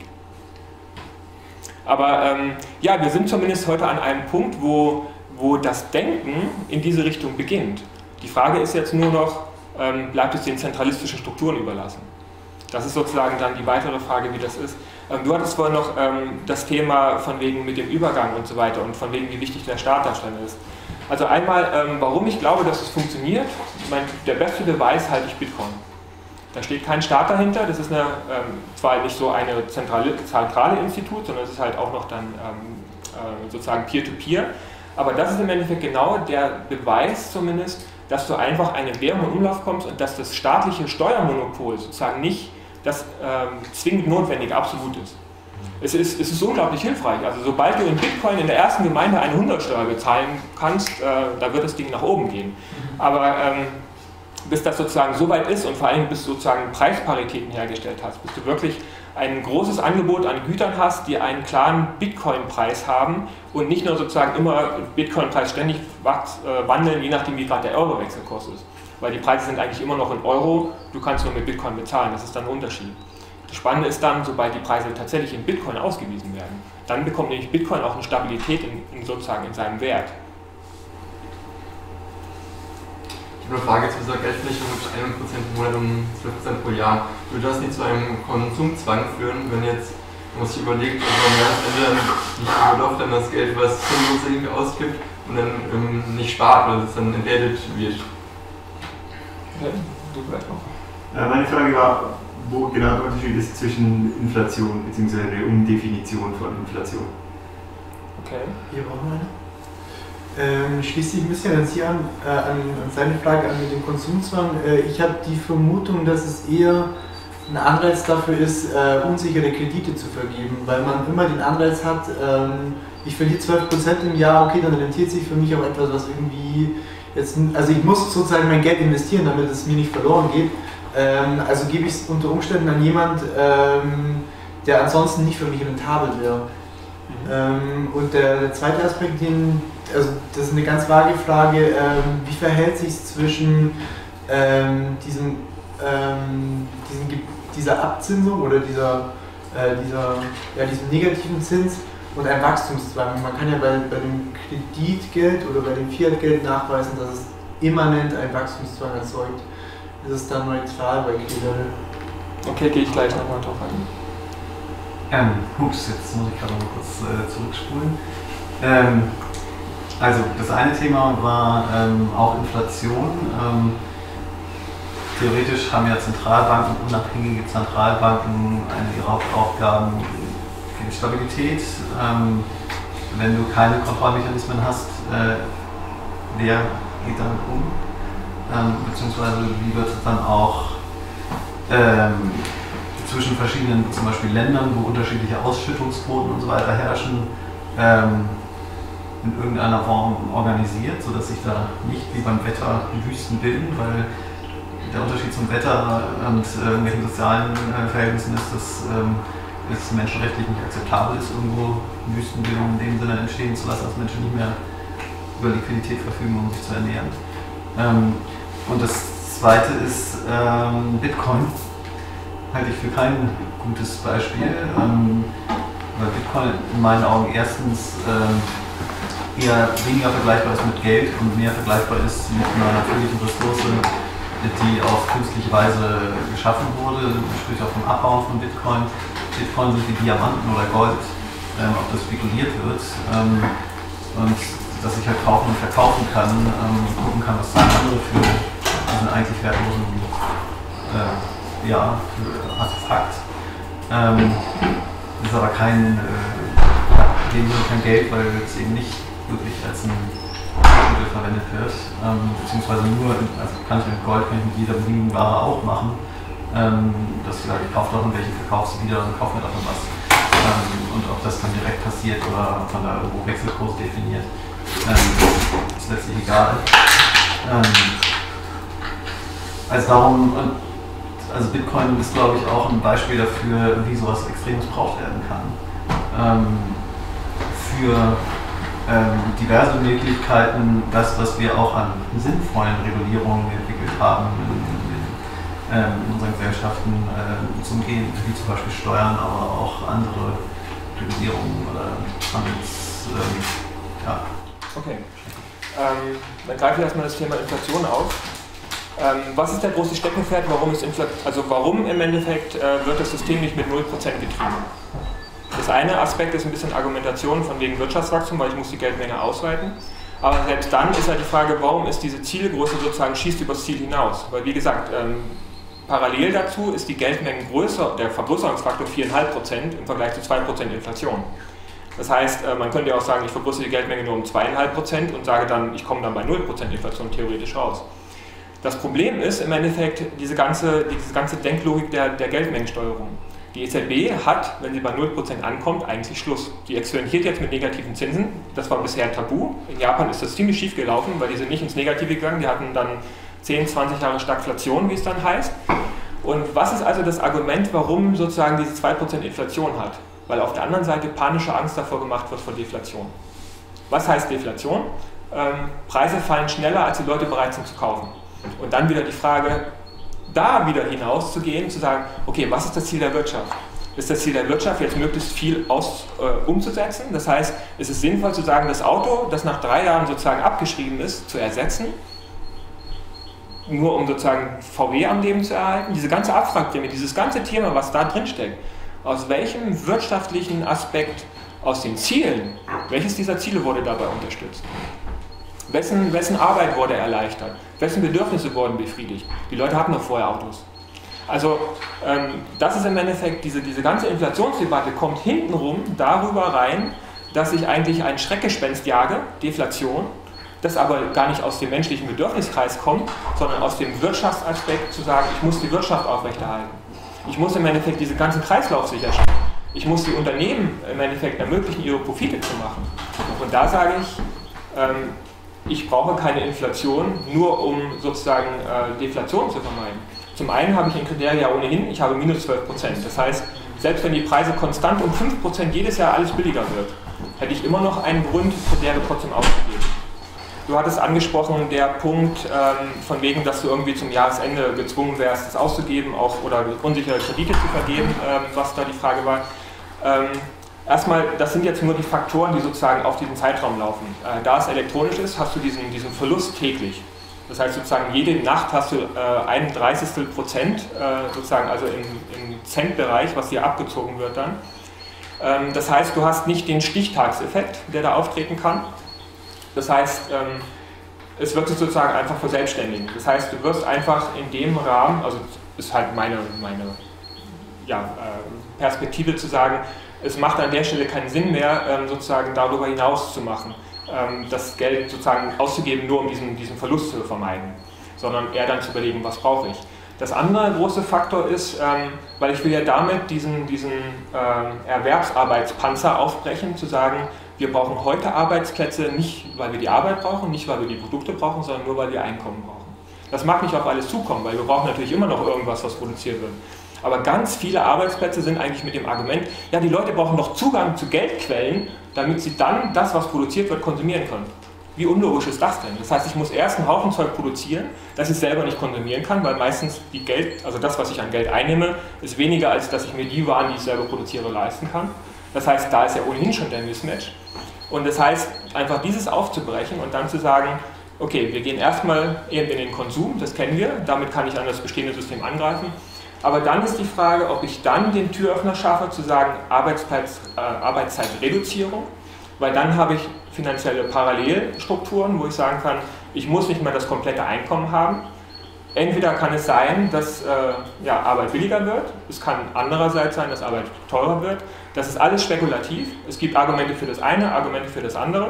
Aber ähm, ja, wir sind zumindest heute an einem Punkt, wo, wo das Denken in diese Richtung beginnt. Die Frage ist jetzt nur noch, ähm, bleibt es den zentralistischen Strukturen überlassen? Das ist sozusagen dann die weitere Frage, wie das ist. Ähm, du hattest vorhin noch ähm, das Thema von wegen mit dem Übergang und so weiter und von wegen, wie wichtig der Staat da schon ist. Also einmal, ähm, warum ich glaube, dass es funktioniert. Ich meine, der beste Beweis halte ich Bitcoin. Da steht kein Staat dahinter, das ist eine, ähm, zwar nicht so eine zentrale, zentrale Institut, sondern es ist halt auch noch dann ähm, äh, sozusagen Peer-to-Peer. Aber das ist im Endeffekt genau der Beweis zumindest, dass du einfach eine Währung in Umlauf kommst und dass das staatliche Steuermonopol sozusagen nicht das ähm, zwingend Notwendige absolut ist. Es ist, es ist unglaublich hilfreich. Also sobald du in Bitcoin in der ersten Gemeinde eine Hundertsteuer bezahlen kannst, äh, da wird das Ding nach oben gehen. Aber ähm, bis das sozusagen so weit ist und vor allem bis du sozusagen Preisparitäten hergestellt hast, bis du wirklich ein großes Angebot an Gütern hast, die einen klaren Bitcoin-Preis haben und nicht nur sozusagen immer Bitcoin-Preis ständig wandeln, je nachdem wie gerade der Euro-Wechselkurs ist. Weil die Preise sind eigentlich immer noch in Euro, du kannst nur mit Bitcoin bezahlen, das ist dann ein Unterschied. Das Spannende ist dann, sobald die Preise tatsächlich in Bitcoin ausgewiesen werden, dann bekommt nämlich Bitcoin auch eine Stabilität in, in sozusagen in seinem Wert. Ich habe eine Frage zu dieser Geldfläche mit einem Prozent im Monat und zwölf Prozent pro Jahr. Würde das nicht zu einem Konsumzwang führen, wenn jetzt, man sich überlegt, dass man am Ende nicht doch dann das Geld, was sinnlos irgendwie ausgibt und dann ähm, nicht spart, weil es dann entwertet wird? Ja, du vielleicht noch. Äh, meine Frage war, wo genau der Unterschied ist zwischen Inflation bzw. der Umdefinition von Inflation. Okay. Hier brauchen wir eine. Ähm, schließt sich ein bisschen an, Sie an, äh, an, an seine Frage an mit dem Konsumzwang. Äh, ich habe die Vermutung, dass es eher ein Anreiz dafür ist, äh, unsichere Kredite zu vergeben, weil man immer den Anreiz hat, ähm, ich verliere zwölf Prozent im Jahr, okay, dann rentiert sich für mich auch etwas, was irgendwie jetzt, also ich muss sozusagen mein Geld investieren, damit es mir nicht verloren geht. Ähm, also gebe ich es unter Umständen an jemand, ähm, der ansonsten nicht für mich rentabel wäre. Mhm. Ähm, und der, der zweite Aspekt, den Also das ist eine ganz vage Frage, ähm, wie verhält sich es zwischen ähm, diesem, ähm, diesem, dieser Abzinsung oder dieser, äh, dieser, ja, diesem negativen Zins und einem Wachstumszwang. Man kann ja bei, bei dem Kreditgeld oder bei dem Fiatgeld nachweisen, dass es immanent einen Wachstumszwang erzeugt. Das ist dann neutral bei Kredite. Okay, gehe ich gleich nochmal drauf ein. Ähm, ups, jetzt muss ich gerade mal kurz äh, zurückspulen. Ähm, Also das eine Thema war ähm, auch Inflation. Ähm, theoretisch haben ja Zentralbanken, unabhängige Zentralbanken, eine ihrer Hauptaufgaben die Stabilität. Ähm, wenn du keine Kontrollmechanismen hast, äh, wer geht damit um? Ähm, beziehungsweise wie wird es dann auch ähm, zwischen verschiedenen, zum Beispiel Ländern, wo unterschiedliche Ausschüttungsquoten und so weiter herrschen, ähm, in irgendeiner Form organisiert, sodass sich da nicht wie beim Wetter Wüsten bilden, weil der Unterschied zum Wetter und äh, irgendwelchen sozialen äh, Verhältnissen ist, dass ähm, es menschenrechtlich nicht akzeptabel ist, irgendwo Wüstenbildung in dem Sinne entstehen zu lassen, dass Menschen nicht mehr über Liquidität verfügen, um sich zu ernähren. Ähm, und das zweite ist ähm, Bitcoin. Halte ich für kein gutes Beispiel, ähm, weil Bitcoin in meinen Augen erstens ähm, eher weniger vergleichbar ist mit Geld und mehr vergleichbar ist mit einer natürlichen Ressource, die auf künstliche Weise geschaffen wurde, sprich auf dem Abbauen von Bitcoin. Bitcoin sind wie Diamanten oder Gold, ähm, auf das spekuliert wird ähm, und dass ich halt kaufen und verkaufen kann, ähm, gucken kann, was zahlen andere für diesen eigentlich wertlosen äh, ja, für Artefakt. Ähm, das ist aber kein, äh, in dem Sinne kein Geld, weil es eben nicht wirklich als ein Mittel verwendet wird, ähm, beziehungsweise nur, also kann ich mit Gold, kann ich mit jeder beliebigen Ware auch machen, ähm, dass ich sage, ich kaufe davon welche, verkaufe sie wieder und kaufe mir davon was. Ähm, und ob das dann direkt passiert oder von da irgendwo Wechselkurs definiert, ähm, ist letztlich egal. Ähm, also darum, und, also Bitcoin ist, glaube ich, auch ein Beispiel dafür, wie sowas extrem missbraucht werden kann. Ähm, für ähm, diverse Möglichkeiten, das, was wir auch an sinnvollen Regulierungen entwickelt haben in, in, ähm, in unseren Gesellschaften, äh, zu umgehen, wie zum Beispiel Steuern, aber auch andere Regulierungen oder Handels... Ähm, ja. Okay. Ähm, dann greife ich erstmal das Thema Inflation auf. Ähm, was ist der große Steckenpferd, warum ist Inflation, also warum im Endeffekt äh, wird das System nicht mit null Prozent getrieben? Das eine Aspekt ist ein bisschen Argumentation von wegen Wirtschaftswachstum, weil ich muss die Geldmenge ausweiten. Aber selbst dann ist halt die Frage, warum ist diese Zielgröße sozusagen schießt übers Ziel hinaus? Weil wie gesagt, ähm, parallel dazu ist die Geldmengengröße, der Vergrößerungsfaktor vier Komma fünf Prozent im Vergleich zu zwei Prozent Inflation. Das heißt, äh, man könnte ja auch sagen, ich vergrößere die Geldmenge nur um zwei Komma fünf Prozent und sage dann, ich komme dann bei null Prozent Inflation theoretisch raus. Das Problem ist im Endeffekt diese ganze, diese ganze Denklogik der, der Geldmengensteuerung. Die E Z B hat, wenn sie bei null Prozent ankommt, eigentlich Schluss. Die experimentiert jetzt mit negativen Zinsen. Das war bisher tabu. In Japan ist das ziemlich schief gelaufen, weil die sind nicht ins Negative gegangen. Die hatten dann zehn, zwanzig Jahre Stagflation, wie es dann heißt. Und was ist also das Argument, warum sozusagen diese zwei Prozent Inflation hat? Weil auf der anderen Seite panische Angst davor gemacht wird vor Deflation. Was heißt Deflation? Ähm, Preise fallen schneller, als die Leute bereit sind zu kaufen. Und dann wieder die Frage, da wieder hinauszugehen, zu sagen, okay, was ist das Ziel der Wirtschaft? Ist das Ziel der Wirtschaft, jetzt möglichst viel aus, äh, umzusetzen? Das heißt, ist es sinnvoll zu sagen, das Auto, das nach drei Jahren sozusagen abgeschrieben ist, zu ersetzen, nur um sozusagen V W am Leben zu erhalten? Diese ganze Abwrackprämie, dieses ganze Thema, was da drin steckt, aus welchem wirtschaftlichen Aspekt, aus den Zielen, welches dieser Ziele wurde dabei unterstützt? Wessen, wessen Arbeit wurde erleichtert? Wessen Bedürfnisse wurden befriedigt? Die Leute hatten doch vorher Autos. Also ähm, das ist im Endeffekt, diese, diese ganze Inflationsdebatte kommt hintenrum darüber rein, dass ich eigentlich ein Schreckgespenst jage, Deflation, das aber gar nicht aus dem menschlichen Bedürfniskreis kommt, sondern aus dem Wirtschaftsaspekt zu sagen, ich muss die Wirtschaft aufrechterhalten. Ich muss im Endeffekt diesen ganzen Kreislauf sicherstellen. Ich muss die Unternehmen im Endeffekt ermöglichen, ihre Profite zu machen. Und da sage ich, ähm, ich brauche keine Inflation, nur um sozusagen äh, Deflation zu vermeiden. Zum einen habe ich in Kriterien ja ohnehin, ich habe minus zwölf Prozent. Das heißt, selbst wenn die Preise konstant um fünf Prozent jedes Jahr alles billiger wird, hätte ich immer noch einen Grund, Kriterien trotzdem auszugeben. Du hattest angesprochen, der Punkt ähm, von wegen, dass du irgendwie zum Jahresende gezwungen wärst, das auszugeben auch, oder unsichere Kredite zu vergeben, ähm, was da die Frage war. Ähm, Erstmal, das sind jetzt nur die Faktoren, die sozusagen auf diesen Zeitraum laufen. Äh, da es elektronisch ist, hast du diesen, diesen Verlust täglich. Das heißt sozusagen, jede Nacht hast du äh, ein Dreißigstel Prozent, äh, sozusagen also im, im Centbereich, was dir abgezogen wird dann. Ähm, das heißt, du hast nicht den Stichtagseffekt, der da auftreten kann. Das heißt, ähm, es wird sich sozusagen einfach verselbstständigen. Das heißt, du wirst einfach in dem Rahmen, also ist halt meine, meine ja, äh, Perspektive zu sagen, es macht an der Stelle keinen Sinn mehr, ähm, sozusagen darüber hinaus zu machen, ähm, das Geld sozusagen auszugeben, nur um diesen, diesen Verlust zu vermeiden, sondern eher dann zu überlegen, was brauche ich. Das andere große Faktor ist, ähm, weil ich will ja damit diesen, diesen ähm, Erwerbsarbeitspanzer aufbrechen, zu sagen, wir brauchen heute Arbeitsplätze nicht, weil wir die Arbeit brauchen, nicht, weil wir die Produkte brauchen, sondern nur, weil wir Einkommen brauchen. Das mag nicht auf alles zukommen, weil wir brauchen natürlich immer noch irgendwas, was produziert wird. Aber ganz viele Arbeitsplätze sind eigentlich mit dem Argument, ja, die Leute brauchen doch Zugang zu Geldquellen, damit sie dann das, was produziert wird, konsumieren können. Wie unlogisch ist das denn? Das heißt, ich muss erst einen Haufen Zeug produzieren, das ich selber nicht konsumieren kann, weil meistens die Geld, also das, was ich an Geld einnehme, ist weniger, als dass ich mir die Waren, die ich selber produziere, leisten kann. Das heißt, da ist ja ohnehin schon der Mismatch. Und das heißt, einfach dieses aufzubrechen und dann zu sagen, okay, wir gehen erstmal eben in den Konsum, das kennen wir, damit kann ich an das bestehende System angreifen. Aber dann ist die Frage, ob ich dann den Türöffner schaffe, zu sagen, Arbeitsplatz, äh, Arbeitszeitreduzierung, weil dann habe ich finanzielle Parallelstrukturen, wo ich sagen kann, ich muss nicht mehr das komplette Einkommen haben. Entweder kann es sein, dass äh, ja, Arbeit billiger wird, es kann andererseits sein, dass Arbeit teurer wird. Das ist alles spekulativ. Es gibt Argumente für das eine, Argumente für das andere.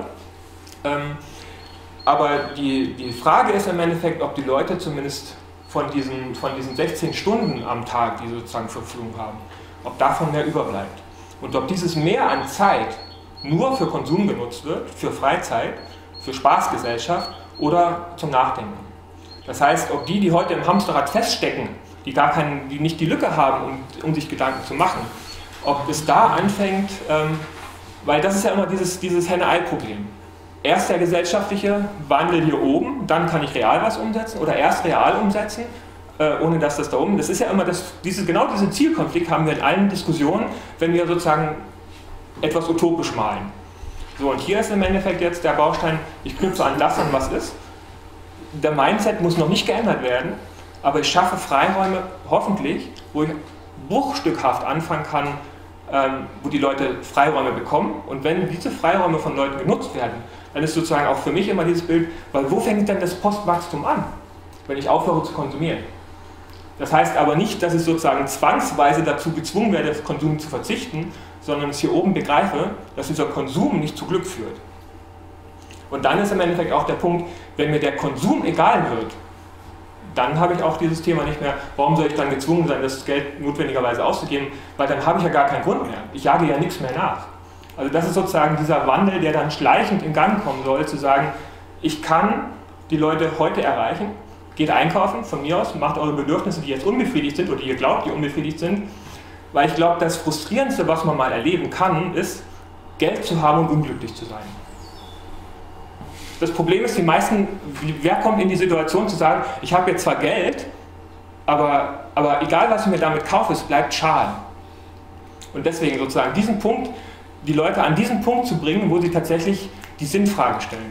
Ähm, aber die, die Frage ist im Endeffekt, ob die Leute zumindest von diesen, von diesen sechzehn Stunden am Tag, die sie sozusagen zur Verfügung haben, ob davon mehr überbleibt. Und ob dieses Mehr an Zeit nur für Konsum genutzt wird, für Freizeit, für Spaßgesellschaft oder zum Nachdenken. Das heißt, ob die, die heute im Hamsterrad feststecken, die, gar keinen, die nicht die Lücke haben, um, um sich Gedanken zu machen, ob es da anfängt, ähm, weil das ist ja immer dieses, dieses Henne-Ei-Problem. Erst der gesellschaftliche Wandel hier oben, dann kann ich real was umsetzen oder erst real umsetzen, äh, ohne dass das da oben, das ist ja immer, das, diese, genau diesen Zielkonflikt haben wir in allen Diskussionen, wenn wir sozusagen etwas utopisch malen. So, und hier ist im Endeffekt jetzt der Baustein, ich knüpfe an das an, was ist. Der Mindset muss noch nicht geändert werden, aber ich schaffe Freiräume, hoffentlich, wo ich bruchstückhaft anfangen kann, ähm, wo die Leute Freiräume bekommen. Und wenn diese Freiräume von Leuten genutzt werden, dann ist sozusagen auch für mich immer dieses Bild, weil wo fängt denn das Postwachstum an, wenn ich aufhöre zu konsumieren? Das heißt aber nicht, dass ich sozusagen zwangsweise dazu gezwungen werde, auf Konsum zu verzichten, sondern es hier oben begreife, dass dieser Konsum nicht zu Glück führt. Und dann ist im Endeffekt auch der Punkt, wenn mir der Konsum egal wird, dann habe ich auch dieses Thema nicht mehr, warum soll ich dann gezwungen sein, das Geld notwendigerweise auszugeben, weil dann habe ich ja gar keinen Grund mehr. Ich jage ja nichts mehr nach. Also das ist sozusagen dieser Wandel, der dann schleichend in Gang kommen soll, zu sagen, ich kann die Leute heute erreichen, geht einkaufen, von mir aus, macht eure Bedürfnisse, die jetzt unbefriedigt sind oder die ihr glaubt, die unbefriedigt sind, weil ich glaube, das Frustrierendste, was man mal erleben kann, ist, Geld zu haben und unglücklich zu sein. Das Problem ist, die meisten, wer kommt in die Situation zu sagen, ich habe jetzt zwar Geld, aber, aber egal was ich mir damit kaufe, es bleibt schal. Und deswegen sozusagen diesen Punkt, die Leute an diesen Punkt zu bringen, wo sie tatsächlich die Sinnfrage stellen.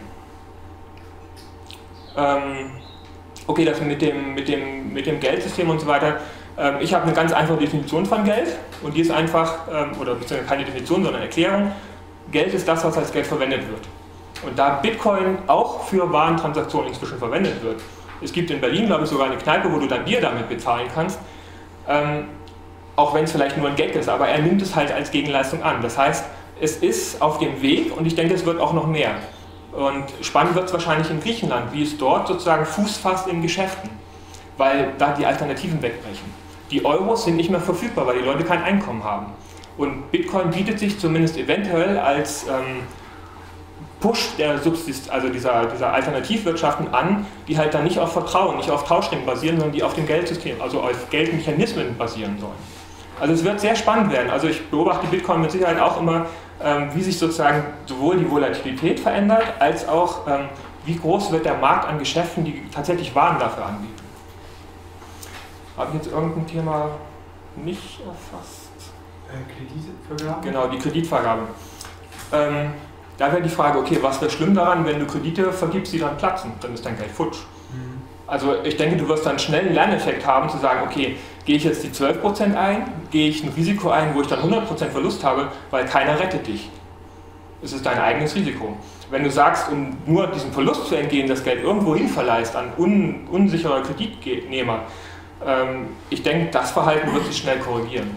Ähm, okay, das mit dem, mit, dem, mit dem Geldsystem und so weiter. Ähm, ich habe eine ganz einfache Definition von Geld und die ist einfach, ähm, oder beziehungsweise keine Definition, sondern Erklärung. Geld ist das, was als Geld verwendet wird. Und da Bitcoin auch für Warentransaktionen inzwischen verwendet wird, es gibt in Berlin, glaube ich, sogar eine Kneipe, wo du dein Bier damit bezahlen kannst, ähm, auch wenn es vielleicht nur ein Gag ist, aber er nimmt es halt als Gegenleistung an. Das heißt, es ist auf dem Weg und ich denke, es wird auch noch mehr. Und spannend wird es wahrscheinlich in Griechenland, wie es dort sozusagen Fuß fasst in Geschäften, weil da die Alternativen wegbrechen. Die Euros sind nicht mehr verfügbar, weil die Leute kein Einkommen haben. Und Bitcoin bietet sich zumindest eventuell als ähm, Push der Subsist, also dieser, dieser Alternativwirtschaften an, die halt dann nicht auf Vertrauen, nicht auf Tauschringen basieren, sondern die auf dem Geldsystem, also auf Geldmechanismen basieren sollen. Also es wird sehr spannend werden. Also ich beobachte Bitcoin mit Sicherheit auch immer, ähm, wie sich sozusagen sowohl die Volatilität verändert, als auch ähm, wie groß wird der Markt an Geschäften, die tatsächlich Waren dafür anbieten. Habe ich jetzt irgendein Thema nicht erfasst? Äh, Kreditvergabe? Genau, die Kreditvergabe. Ähm, da wäre die Frage, okay, was wäre schlimm daran, wenn du Kredite vergibst, die dann platzen? Dann ist dein Geld futsch. Mhm. Also ich denke, du wirst dann schnell einen Lerneffekt haben, zu sagen, okay, gehe ich jetzt die zwölf Prozent ein, gehe ich ein Risiko ein, wo ich dann hundert Prozent Verlust habe, weil keiner rettet dich. Es ist dein eigenes Risiko. wenn du sagst, um nur diesem Verlust zu entgehen, das Geld irgendwo hin verleihst an un, unsichere Kreditnehmer, ähm, ich denke, das Verhalten wird sich schnell korrigieren.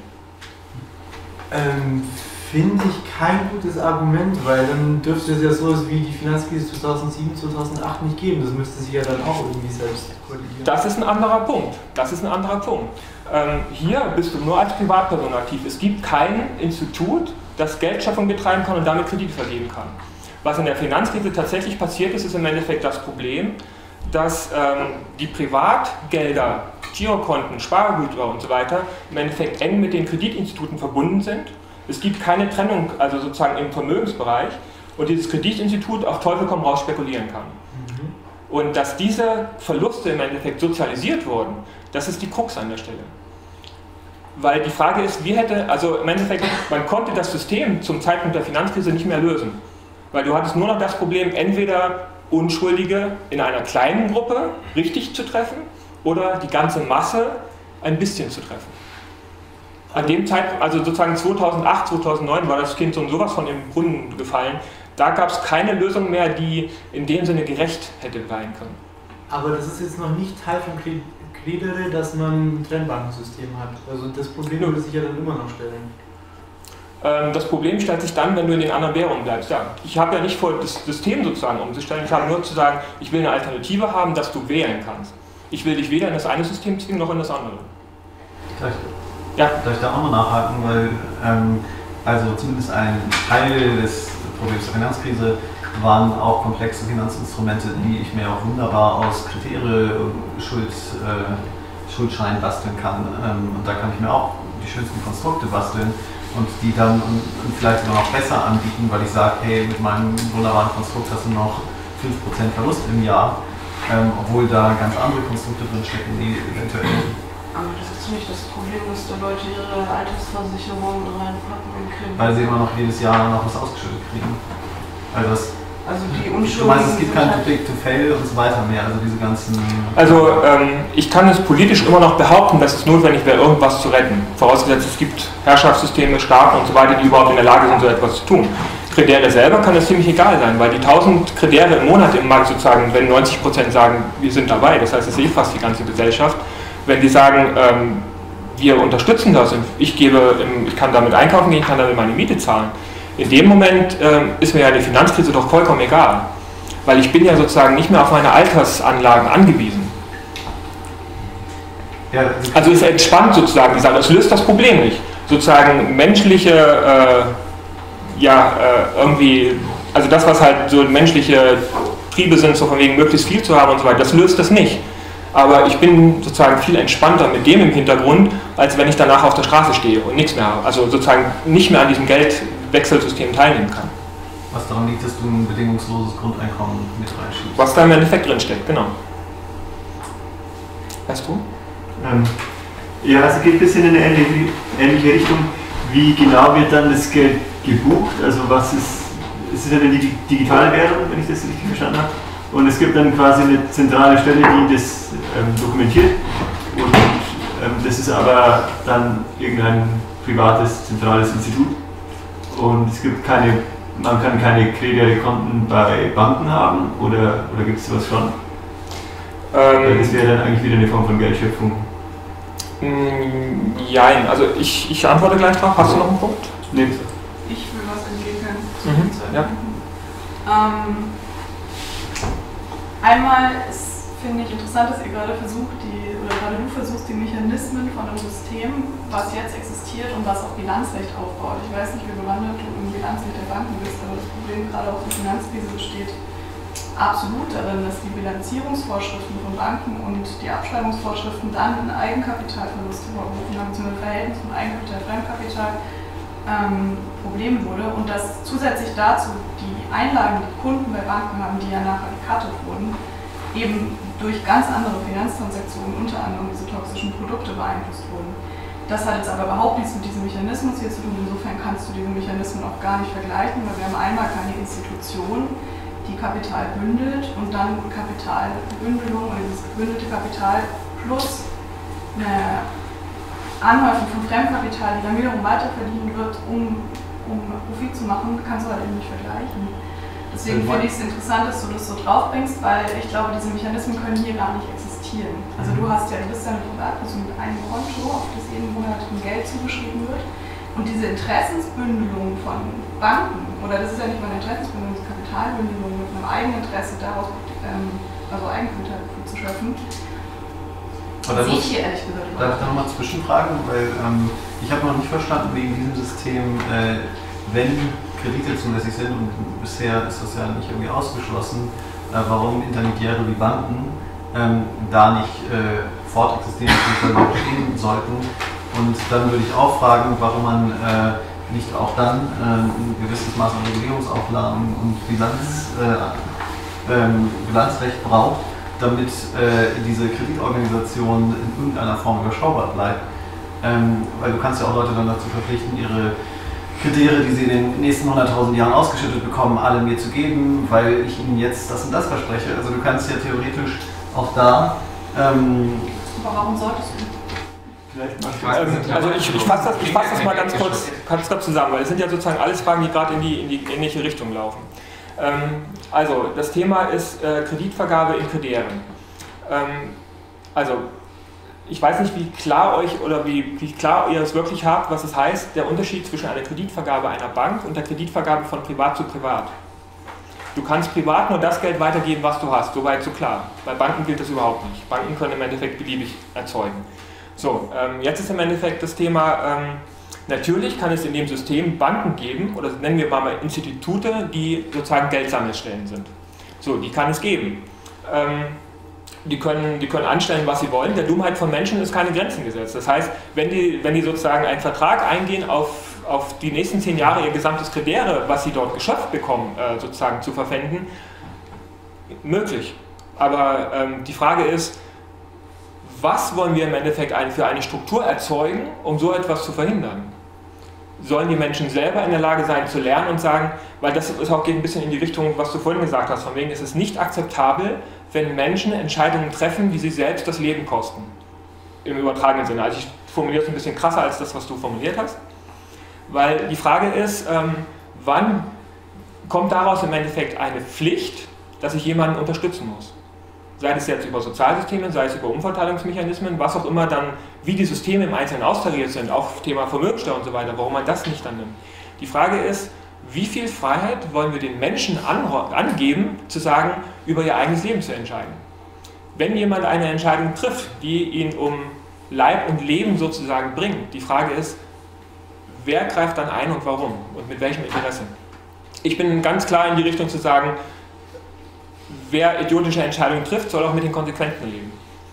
Ähm, Finde ich kein gutes Argument, weil dann dürfte es ja sowas wie die Finanzkrise zweitausendsieben, zweitausendacht nicht geben. Das müsste sich ja dann auch irgendwie selbst korrigieren. Das ist ein anderer Punkt. Das ist ein anderer Punkt. Ähm, hier bist du nur als Privatperson aktiv. Es gibt kein Institut, das Geldschaffung betreiben kann und damit Kredite vergeben kann. Was in der Finanzkrise tatsächlich passiert ist, ist im Endeffekt das Problem, dass ähm, die Privatgelder, Girokonten, Spargüter und so weiter im Endeffekt eng mit den Kreditinstituten verbunden sind. Es gibt keine Trennung, also sozusagen im Vermögensbereich, und dieses Kreditinstitut auf Teufel komm raus spekulieren kann. Mhm. Und dass diese Verluste im Endeffekt sozialisiert wurden, das ist die Krux an der Stelle. Weil die Frage ist, wie hätte, also im Endeffekt, man konnte das System zum Zeitpunkt der Finanzkrise nicht mehr lösen. Weil du hattest nur noch das Problem, entweder Unschuldige in einer kleinen Gruppe richtig zu treffen oder die ganze Masse ein bisschen zu treffen. An dem Zeitpunkt, also sozusagen zweitausendacht, zweitausendneun war das Kind so und sowas von im Brunnen gefallen. Da gab es keine Lösung mehr, die in dem Sinne gerecht hätte sein können. Aber das ist jetzt noch nicht Teil von Credere, dass man ein Trennbankensystem hat. Also das Problem würde sich ja dann immer noch stellen. Ähm, das Problem stellt sich dann, wenn du in den anderen Währungen bleibst. Ja, ich habe ja nicht vor, das System sozusagen umzustellen. Ich habe nur zu sagen, ich will eine Alternative haben, dass du wählen kannst. Ich will dich weder in das eine System zwingen, noch in das andere. Darf ich, ja. darf ich da auch mal nachhaken, weil ähm, also zumindest ein Teil des Problems der Finanzkrise waren auch komplexe Finanzinstrumente, die ich mir auch wunderbar aus Kriterien Schuld, äh, Schuldschein basteln kann. Ähm, und da kann ich mir auch die schönsten Konstrukte basteln und die dann und, und vielleicht sogar noch besser anbieten, weil ich sage, hey, mit meinem wunderbaren Konstrukt hast du noch fünf Prozent Verlust im Jahr. Ähm, obwohl da ganz andere Konstrukte drin stecken, die eventuell. Aber das ist nicht das Problem, dass da Leute ihre Altersversicherung reinpacken und kriegen. Weil sie immer noch jedes Jahr noch was ausgeschüttet kriegen. Also, das, also die Unschuldigen. Du meinst, es gibt kein Too Big to Fail und so weiter mehr, also diese ganzen. Also, ähm, ich kann es politisch immer noch behaupten, dass es notwendig wäre, irgendwas zu retten. Vorausgesetzt, es gibt Herrschaftssysteme, Staaten und so weiter, die überhaupt in der Lage sind, so etwas zu tun. Credere selber kann es ziemlich egal sein, weil die tausend Credere im Monat im Markt sozusagen, wenn neunzig Prozent sagen, wir sind dabei, das heißt, es ist eh fast die ganze Gesellschaft, wenn die sagen, ähm, wir unterstützen das und ich gebe, ich kann damit einkaufen gehen, ich kann damit meine Miete zahlen, in dem Moment ähm, ist mir ja die Finanzkrise doch vollkommen egal, weil ich bin ja sozusagen nicht mehr auf meine Altersanlagen angewiesen. Ja, also es entspannt sozusagen die Sache, es löst das Problem nicht. Sozusagen menschliche äh, ja, äh, irgendwie, also das, was halt so menschliche Triebe sind, so von wegen möglichst viel zu haben und so weiter, das löst das nicht. Aber ich bin sozusagen viel entspannter mit dem im Hintergrund, als wenn ich danach auf der Straße stehe und nichts mehr habe. Also sozusagen nicht mehr an diesem Geldwechselsystem teilnehmen kann. Was daran liegt, dass du ein bedingungsloses Grundeinkommen mit reinschiebst. Was da im Endeffekt drinsteckt, genau. Weißt du? Ähm, ja, also geht ein bisschen in eine ähnliche, ähnliche Richtung. Wie genau wird dann das Geld gebucht? Also was ist, es ist eine digitale Währung, wenn ich das richtig verstanden habe. Und es gibt dann quasi eine zentrale Stelle, die das ähm, dokumentiert. Und ähm, das ist aber dann irgendein privates, zentrales Institut. Und es gibt keine, man kann keine Credere-Konten bei Banken haben, oder, oder gibt es sowas schon? Ähm, das wäre dann eigentlich wieder eine Form von Geldschöpfung. Nein, also ich, ich antworte gleich drauf. Hast du noch einen Punkt? Nee. Ich will was entwickeln. Mhm. Ja. Ähm, einmal ist, finde ich interessant, dass ihr gerade versucht, die, oder gerade du versuchst, die Mechanismen von einem System, was jetzt existiert und was auf Bilanzrecht aufbaut. Ich weiß nicht, wie bewandert du im Bilanzrecht der Banken bist, aber das Problem gerade auch der Finanzkrise besteht absolut darin, dass die Bilanzierungsvorschriften von Banken und die Abschreibungsvorschriften dann Eigenkapitalverluste hervorrufen haben, zum Verhältnis von Eigenkapital und Fremdkapital ähm, Problem wurde und dass zusätzlich dazu die Einlagen, die Kunden bei Banken haben, die ja nachher gecuttet wurden, eben durch ganz andere Finanztransaktionen, unter anderem diese toxischen Produkte, beeinflusst wurden. Das hat jetzt aber überhaupt nichts mit diesem Mechanismus hier zu tun, insofern kannst du diese Mechanismen auch gar nicht vergleichen, weil wir haben einmal keine Institution, die Kapital bündelt und dann Kapitalbündelung oder dieses gebündelte Kapital plus eine Anhäufung von Fremdkapital, die dann wiederum weiterverdienen wird, um, um Profit zu machen, kannst du halt eben nicht vergleichen. Deswegen finde ich es interessant, dass du das so draufbringst, weil ich glaube, diese Mechanismen können hier gar nicht existieren. Also du hast ja, du bist ja eine Privatperson mit einem Konto, auf das jeden Monat ein Geld zugeschrieben wird. Und diese Interessensbündelung von Banken, oder das ist ja nicht mal eine Interessensbündelung, das ist Kapitalbündelung mit einem Eigeninteresse daraus, ähm, also Eigenkapital zu schöpfen, sehe ich hier ehrlich gesagt. Darf ich da nochmal zwischenfragen? Weil ähm, ich habe noch nicht verstanden, wie in diesem System, äh, wenn Kredite zulässig sind, und bisher ist das ja nicht irgendwie ausgeschlossen, äh, warum Intermediäre wie Banken ähm, da nicht äh, fortexistieren bzw. bestehen sollten. Und dann würde ich auch fragen, warum man äh, nicht auch dann äh, ein gewisses Maß an Regulierungsauflagen und Bilanz, äh, ähm, Bilanzrecht braucht, damit äh, diese Kreditorganisation in irgendeiner Form überschaubar bleibt. Ähm, weil du kannst ja auch Leute dann dazu verpflichten, ihre Krediere, die sie in den nächsten hunderttausend Jahren ausgeschüttet bekommen, alle mir zu geben, weil ich ihnen jetzt das und das verspreche. Also du kannst ja theoretisch auch da... Ähm, Aber warum solltest du? Ähm, also ich, ich fasse das, ich fass das mal ganz kurz, ganz kurz zusammen, weil es sind ja sozusagen alles Fragen, die gerade in die, in die ähnliche Richtung laufen. Ähm, also das Thema ist äh, Kreditvergabe in Kreditären. Ähm, also ich weiß nicht, wie klar euch oder wie, wie klar ihr es wirklich habt, was es heißt, der Unterschied zwischen einer Kreditvergabe einer Bank und der Kreditvergabe von Privat zu Privat. Du kannst privat nur das Geld weitergeben, was du hast, soweit so klar. Bei Banken gilt das überhaupt nicht. Banken können im Endeffekt beliebig erzeugen. So, ähm, jetzt ist im Endeffekt das Thema, ähm, natürlich kann es in dem System Banken geben, oder nennen wir mal Institute, die sozusagen Geldsammelstellen sind. So, die kann es geben. Ähm, die, können, die können anstellen, was sie wollen. Der Dummheit von Menschen ist keine Grenzen gesetzt. Das heißt, wenn die, wenn die sozusagen einen Vertrag eingehen, auf, auf die nächsten zehn Jahre ihr gesamtes Krediere, was sie dort geschöpft bekommen, äh, sozusagen zu verpfänden, möglich. Aber ähm, die Frage ist, was wollen wir im Endeffekt für eine Struktur erzeugen, um so etwas zu verhindern? Sollen die Menschen selber in der Lage sein zu lernen und sagen, weil das ist auch, geht ein bisschen in die Richtung, was du vorhin gesagt hast, von wegen ist es nicht akzeptabel, wenn Menschen Entscheidungen treffen, die sie selbst das Leben kosten. Im übertragenen Sinne. Also ich formuliere es ein bisschen krasser als das, was du formuliert hast. Weil die Frage ist, ähm, wann kommt daraus im Endeffekt eine Pflicht, dass ich jemanden unterstützen muss? Sei es jetzt über Sozialsysteme, sei es über Umverteilungsmechanismen, was auch immer dann, wie die Systeme im Einzelnen austariert sind, auch Thema Vermögensteuer und so weiter, warum man das nicht dann nimmt. Die Frage ist, wie viel Freiheit wollen wir den Menschen angeben, zu sagen, über ihr eigenes Leben zu entscheiden? Wenn jemand eine Entscheidung trifft, die ihn um Leib und Leben sozusagen bringt, die Frage ist, wer greift dann ein und warum und mit welchem Interesse? Ich bin ganz klar in die Richtung zu sagen, wer idiotische Entscheidungen trifft, soll auch mit den Konsequenzen leben.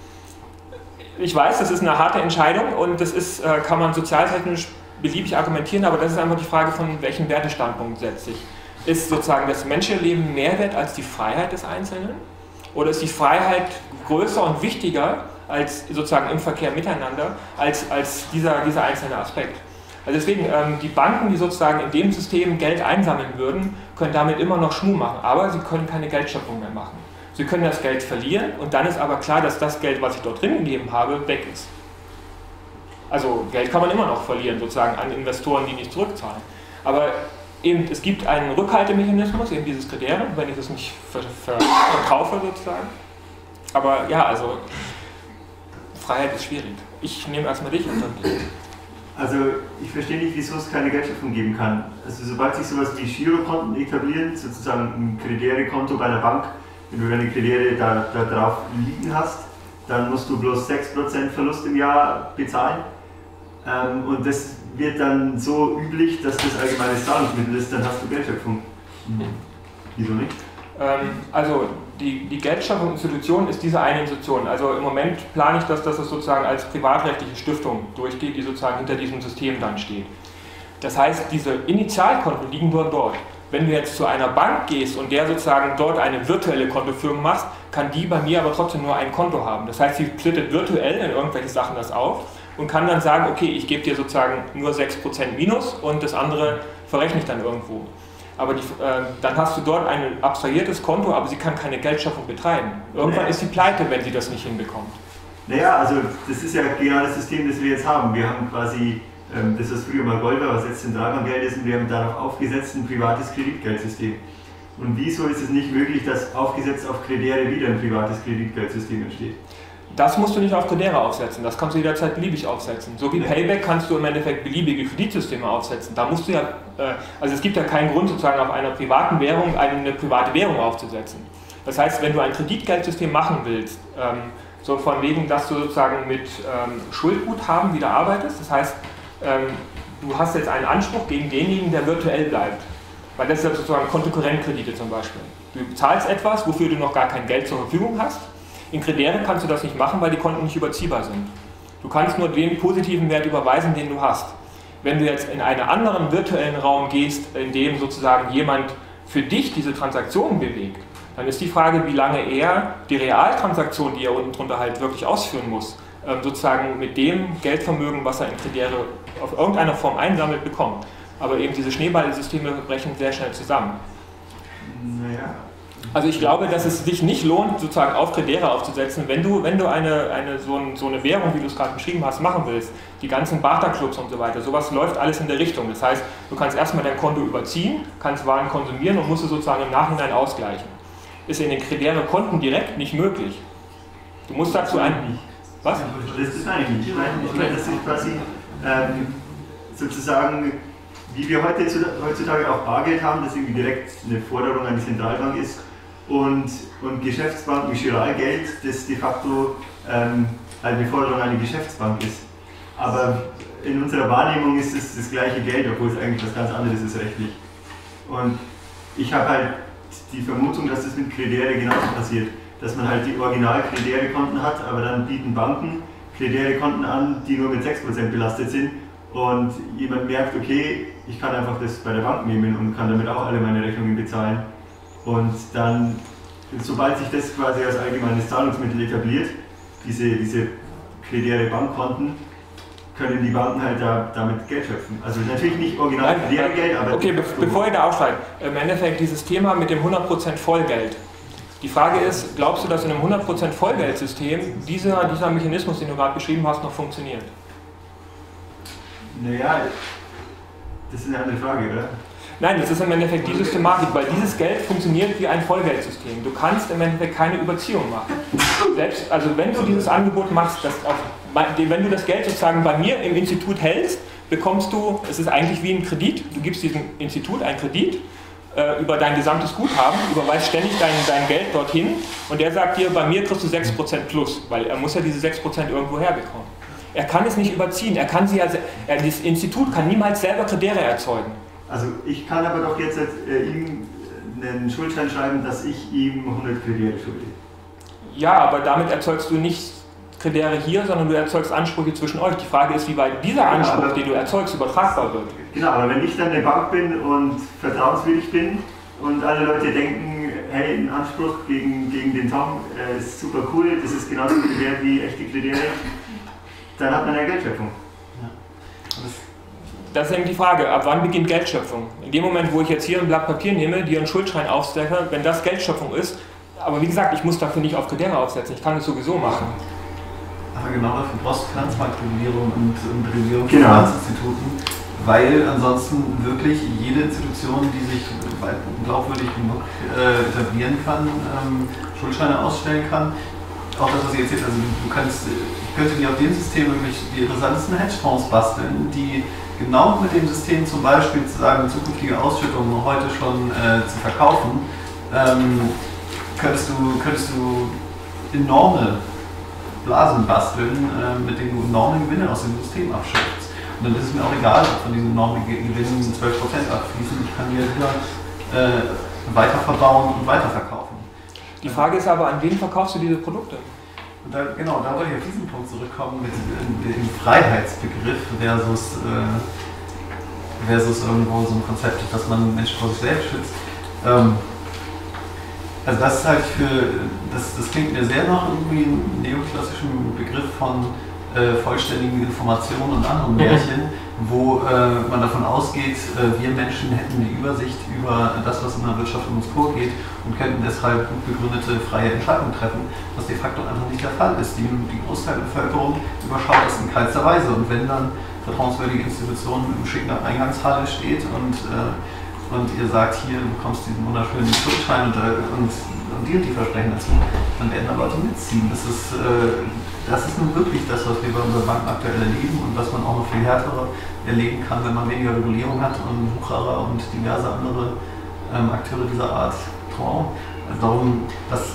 Ich weiß, das ist eine harte Entscheidung und das ist, kann man sozialtechnisch beliebig argumentieren, aber das ist einfach die Frage, von welchem Wertestandpunkt setzt sich. Ist sozusagen das Menschenleben mehr wert als die Freiheit des Einzelnen? Oder ist die Freiheit größer und wichtiger als sozusagen im Verkehr miteinander, als, als dieser, dieser einzelne Aspekt? Also deswegen, ähm, die Banken, die sozusagen in dem System Geld einsammeln würden, können damit immer noch Schmuh machen, aber sie können keine Geldschöpfung mehr machen. Sie können das Geld verlieren und dann ist aber klar, dass das Geld, was ich dort drin gegeben habe, weg ist. Also Geld kann man immer noch verlieren, sozusagen an Investoren, die nicht zurückzahlen. Aber eben, es gibt einen Rückhaltemechanismus, eben dieses Kriterium, wenn ich das nicht ver ver verkaufe sozusagen. Aber ja, also Freiheit ist schwierig. Ich nehme erstmal dich und dann dich. Also ich verstehe nicht, wieso es keine Geldschöpfung geben kann. Also sobald sich sowas wie Girokonten etablieren, sozusagen ein Kreditärekonto bei einer Bank, wenn du deine Kreditäre da, da drauf liegen hast, dann musst du bloß sechs Prozent Verlust im Jahr bezahlen. Ähm, und das wird dann so üblich, dass das allgemeines Zahlungsmittel ist, dann hast du Geldschöpfung. Mhm. Wieso nicht? Ähm, also die, die Geldschöpfungsinstitution ist diese eine Institution. Also im Moment plane ich das, dass es sozusagen als privatrechtliche Stiftung durchgeht, die sozusagen hinter diesem System dann steht. Das heißt, diese Initialkonten liegen nur dort. Wenn du jetzt zu einer Bank gehst und der sozusagen dort eine virtuelle Kontoführung machst, kann die bei mir aber trotzdem nur ein Konto haben. Das heißt, sie splittet virtuell in irgendwelche Sachen das auf und kann dann sagen, okay, ich gebe dir sozusagen nur sechs Prozent Minus und das andere verrechne ich dann irgendwo. Aber die, äh, dann hast du dort ein abstrahiertes Konto, aber sie kann keine Geldschöpfung betreiben. Irgendwann ist sie pleite, wenn sie das nicht hinbekommt. Naja, also das ist ja genau das System, das wir jetzt haben. Wir haben quasi das, was früher mal Gold war, was jetzt Zentralbankgeld ist, und wir haben darauf aufgesetzt ein privates Kreditgeldsystem. Und wieso ist es nicht möglich, dass aufgesetzt auf Credere wieder ein privates Kreditgeldsystem entsteht? Das musst du nicht auf Credere aufsetzen, das kannst du jederzeit beliebig aufsetzen. So wie Payback kannst du im Endeffekt beliebige Kreditsysteme aufsetzen. Da musst du ja, also es gibt ja keinen Grund sozusagen auf einer privaten Währung eine private Währung aufzusetzen. Das heißt, wenn du ein Kreditgeldsystem machen willst, so von wegen, dass du sozusagen mit Schuldguthaben wieder arbeitest, das heißt, du hast jetzt einen Anspruch gegen denjenigen, der virtuell bleibt. Weil das ist ja sozusagen Kontokorrentkredite zum Beispiel. Du bezahlst etwas, wofür du noch gar kein Geld zur Verfügung hast. In Credere kannst du das nicht machen, weil die Konten nicht überziehbar sind. Du kannst nur den positiven Wert überweisen, den du hast. Wenn du jetzt in einen anderen virtuellen Raum gehst, in dem sozusagen jemand für dich diese Transaktionen bewegt, dann ist die Frage, wie lange er die Realtransaktion, die er unten drunter halt wirklich ausführen muss, sozusagen mit dem Geldvermögen, was er in Credere auf irgendeine Form einsammelt, bekommt. Aber eben diese Schneeballsysteme brechen sehr schnell zusammen. Naja. Also ich glaube, dass es sich nicht lohnt, sozusagen auf Credere aufzusetzen, wenn du, wenn du eine, eine, so, ein, so eine Währung, wie du es gerade beschrieben hast, machen willst, die ganzen Barterclubs und so weiter, sowas läuft alles in der Richtung. Das heißt, du kannst erstmal dein Konto überziehen, kannst Waren konsumieren und musst es sozusagen im Nachhinein ausgleichen. Ist in den Credere-Konten direkt nicht möglich. Du musst dazu ein... Was? Das ist eigentlich nicht. Ich meine, ich meine das ist quasi ähm, sozusagen, wie wir heute, heutzutage auch Bargeld haben, das irgendwie direkt eine Forderung an die Zentralbank ist, und, und Geschäftsbanken wie Giralgeld, das de facto ähm, eine Forderung an die Geschäftsbank ist. Aber in unserer Wahrnehmung ist es das gleiche Geld, obwohl es eigentlich was ganz anderes ist rechtlich. Und ich habe halt die Vermutung, dass das mit Credere genauso passiert, dass man halt die Original-Credere-Konten hat, aber dann bieten Banken Credere-Konten an, die nur mit sechs Prozent belastet sind, und jemand merkt, okay, ich kann einfach das bei der Bank nehmen und kann damit auch alle meine Rechnungen bezahlen. Und dann, sobald sich das quasi als allgemeines Zahlungsmittel etabliert, diese, diese Credere-Bankkonten, können die Banken halt da, damit Geld schöpfen. Also natürlich nicht original Credere-Geld, aber... Okay, be bevor ihr da aussteigt, im Endeffekt dieses Thema mit dem hundert Prozent Vollgeld. Die Frage ist, glaubst du, dass in einem hundert Prozent Vollgeldsystem dieser, dieser Mechanismus, den du gerade beschrieben hast, noch funktioniert? Naja, das ist eine andere Frage, oder? Nein, das ist im Endeffekt die Systematik, weil dieses Geld funktioniert wie ein Vollgeldsystem. Du kannst im Endeffekt keine Überziehung machen. Selbst, also wenn du dieses Angebot machst, dass auf, wenn du das Geld sozusagen bei mir im Institut hältst, bekommst du, es ist eigentlich wie ein Kredit, du gibst diesem Institut einen Kredit äh, über dein gesamtes Guthaben, überweist ständig dein, dein Geld dorthin, und der sagt dir, bei mir kriegst du sechs Prozent plus, weil er muss ja diese sechs Prozent irgendwo herbekommen. Er kann es nicht überziehen, er kann sie ja, er, das Institut kann niemals selber Credere erzeugen. Also ich kann aber doch jetzt äh, ihm einen Schuldschein schreiben, dass ich ihm hundert Credere schulde. Ja, aber damit erzeugst du nicht Credere hier, sondern du erzeugst Ansprüche zwischen euch. Die Frage ist, wie weit dieser Anspruch, ja, den du erzeugst, übertragbar wird. Genau, aber wenn ich dann eine Bank bin und vertrauenswürdig bin und alle Leute denken, hey, ein Anspruch gegen, gegen den Tom äh, ist super cool, das ist genauso viel wert wie echte Credere, dann hat man eine Geldschöpfung. Ja. Das ist eben die Frage, ab wann beginnt Geldschöpfung? In dem Moment, wo ich jetzt hier ein Blatt Papier nehme, dir einen Schuldschein aufstecke, wenn das Geldschöpfung ist, aber wie gesagt, ich muss dafür nicht auf Credere aufsetzen, ich kann es sowieso machen. Aber genau dafür brauchst du Finanzmarktregulierung und, und Regulierung von genau. Finanzinstituten, weil ansonsten wirklich jede Institution, die sich glaubwürdig genug äh, etablieren kann, ähm, Schuldscheine ausstellen kann. Auch das, was ihr erzählt, also du kannst, ich könnte dir auf dem System wirklich die interessantesten Hedgefonds basteln, die genau mit dem System zum Beispiel zu sagen, zukünftige Ausschüttungen heute schon äh, zu verkaufen, ähm, könntest, du, könntest du enorme Blasen basteln, äh, mit denen du enorme Gewinne aus dem System abschöpfst. Und dann ist es mir auch egal, ob von diesen enormen Gewinnen zwölf Prozent abfließen, ich kann die wieder äh, weiter verbauen und weiterverkaufen. Die Frage ist aber, an wen verkaufst du diese Produkte? Und da, genau, da wollte ich auf diesen Punkt zurückkommen, mit dem Freiheitsbegriff versus, äh, versus irgendwo so ein Konzept, dass man Menschen vor sich selbst schützt. Ähm, also das ist halt für, das, das klingt mir sehr nach irgendwie einem neoklassischen Begriff von äh, vollständigen Informationen und anderen Märchen, wo äh, man davon ausgeht, äh, wir Menschen hätten die Übersicht über das, was in der Wirtschaft um uns vorgeht und könnten deshalb gut begründete freie Entscheidungen treffen, was de facto einfach nicht der Fall ist. Die, die Großteil der Bevölkerung überschaut das in keinster Weise, und wenn dann vertrauenswürdige Institutionen im schicken Eingangshalle steht und, äh, und ihr sagt, hier, du bekommst diesen wunderschönen Schuldschein und, und, und die und die Versprechen dazu, dann werden da Leute mitziehen. Das ist, äh, das ist nun wirklich das, was wir bei unseren Banken aktuell erleben und was man auch noch viel härter erleben kann, wenn man weniger Regulierung hat und Wucherer und diverse andere ähm, Akteure dieser Art trauen. Also darum, dass,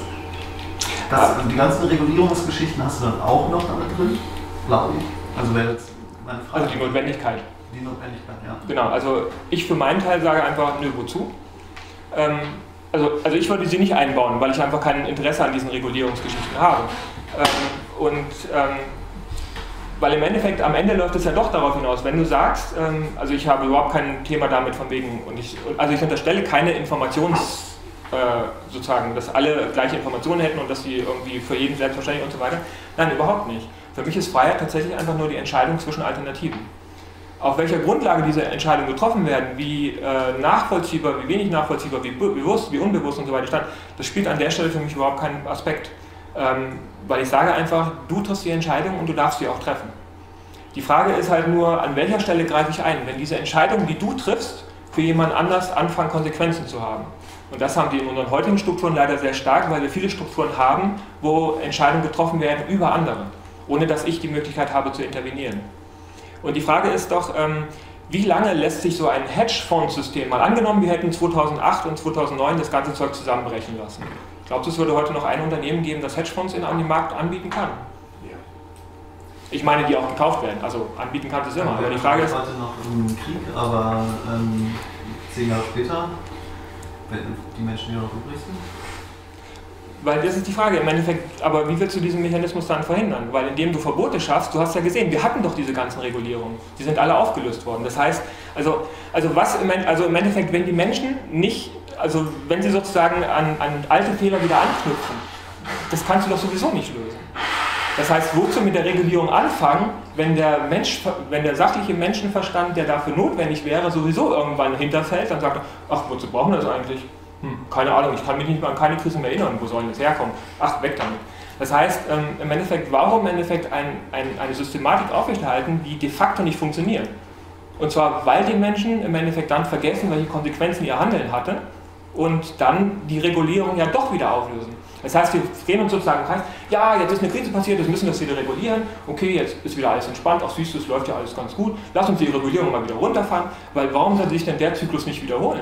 dass die ganzen Regulierungsgeschichten hast du dann auch noch damit drin, glaube ich. Also wäre jetzt meine Frage. Also die Notwendigkeit. Die Notwendigkeit, ja. Genau, also ich für meinen Teil sage einfach, nö, wozu? Ähm, also, also ich würde sie nicht einbauen, weil ich einfach kein Interesse an diesen Regulierungsgeschichten habe. Ähm, und ähm, weil im Endeffekt, am Ende läuft es ja doch darauf hinaus, wenn du sagst, ähm, also ich habe überhaupt kein Thema damit von wegen, und ich, also ich unterstelle keine Informations, äh, sozusagen, dass alle gleiche Informationen hätten und dass sie irgendwie für jeden selbstverständlich und so weiter. Nein, überhaupt nicht. Für mich ist Freiheit tatsächlich einfach nur die Entscheidung zwischen Alternativen. Auf welcher Grundlage diese Entscheidungen getroffen werden, wie äh, nachvollziehbar, wie wenig nachvollziehbar, wie bewusst, wie unbewusst und so weiter, das spielt an der Stelle für mich überhaupt keinen Aspekt. Ähm, weil ich sage einfach, du triffst die Entscheidung und du darfst sie auch treffen. Die Frage ist halt nur, an welcher Stelle greife ich ein, wenn diese Entscheidungen, die du triffst, für jemand anders anfangen, Konsequenzen zu haben. Und das haben die in unseren heutigen Strukturen leider sehr stark, weil wir viele Strukturen haben, wo Entscheidungen getroffen werden über andere, ohne dass ich die Möglichkeit habe zu intervenieren. Und die Frage ist doch, ähm, wie lange lässt sich so ein Hedgefonds-System, mal angenommen, wir hätten zweitausendacht und zweitausendneun das ganze Zeug zusammenbrechen lassen. Glaubst du, es würde heute noch ein Unternehmen geben, das Hedgefonds in den Markt anbieten kann? Ja. Ich meine, die auch gekauft werden, also anbieten kann es immer. Aber die Frage ist... heute noch im Krieg, aber ähm, zehn Jahre später, wenn die Menschen, die noch übrig sind? Weil das ist die Frage im Endeffekt, aber wie willst du diesen Mechanismus dann verhindern? Weil indem du Verbote schaffst, du hast ja gesehen, wir hatten doch diese ganzen Regulierungen, die sind alle aufgelöst worden. Das heißt, also, also, was im, also im Endeffekt, wenn die Menschen nicht, also wenn sie sozusagen an, an alte Fehler wieder anknüpfen, das kannst du doch sowieso nicht lösen. Das heißt, wozu mit der Regulierung anfangen, wenn der, Mensch, wenn der sachliche Menschenverstand, der dafür notwendig wäre, sowieso irgendwann hinterfällt, dann sagt er, ach, wozu brauchen wir das eigentlich? Hm, keine Ahnung, ich kann mich nicht mehr an keine Krisen mehr erinnern, wo soll das herkommen? Ach, weg damit. Das heißt, ähm, im Endeffekt, warum im Endeffekt ein, ein, eine Systematik aufrechterhalten, die de facto nicht funktioniert? Und zwar, weil die Menschen im Endeffekt dann vergessen, welche Konsequenzen ihr Handeln hatte und dann die Regulierung ja doch wieder auflösen. Das heißt, wir drehen uns sozusagen im Kreis, ja, jetzt ist eine Krise passiert, jetzt müssen wir das wieder regulieren, okay, jetzt ist wieder alles entspannt, auch siehst du, es läuft ja alles ganz gut, lass uns die Regulierung mal wieder runterfahren, weil warum soll sich denn der Zyklus nicht wiederholen?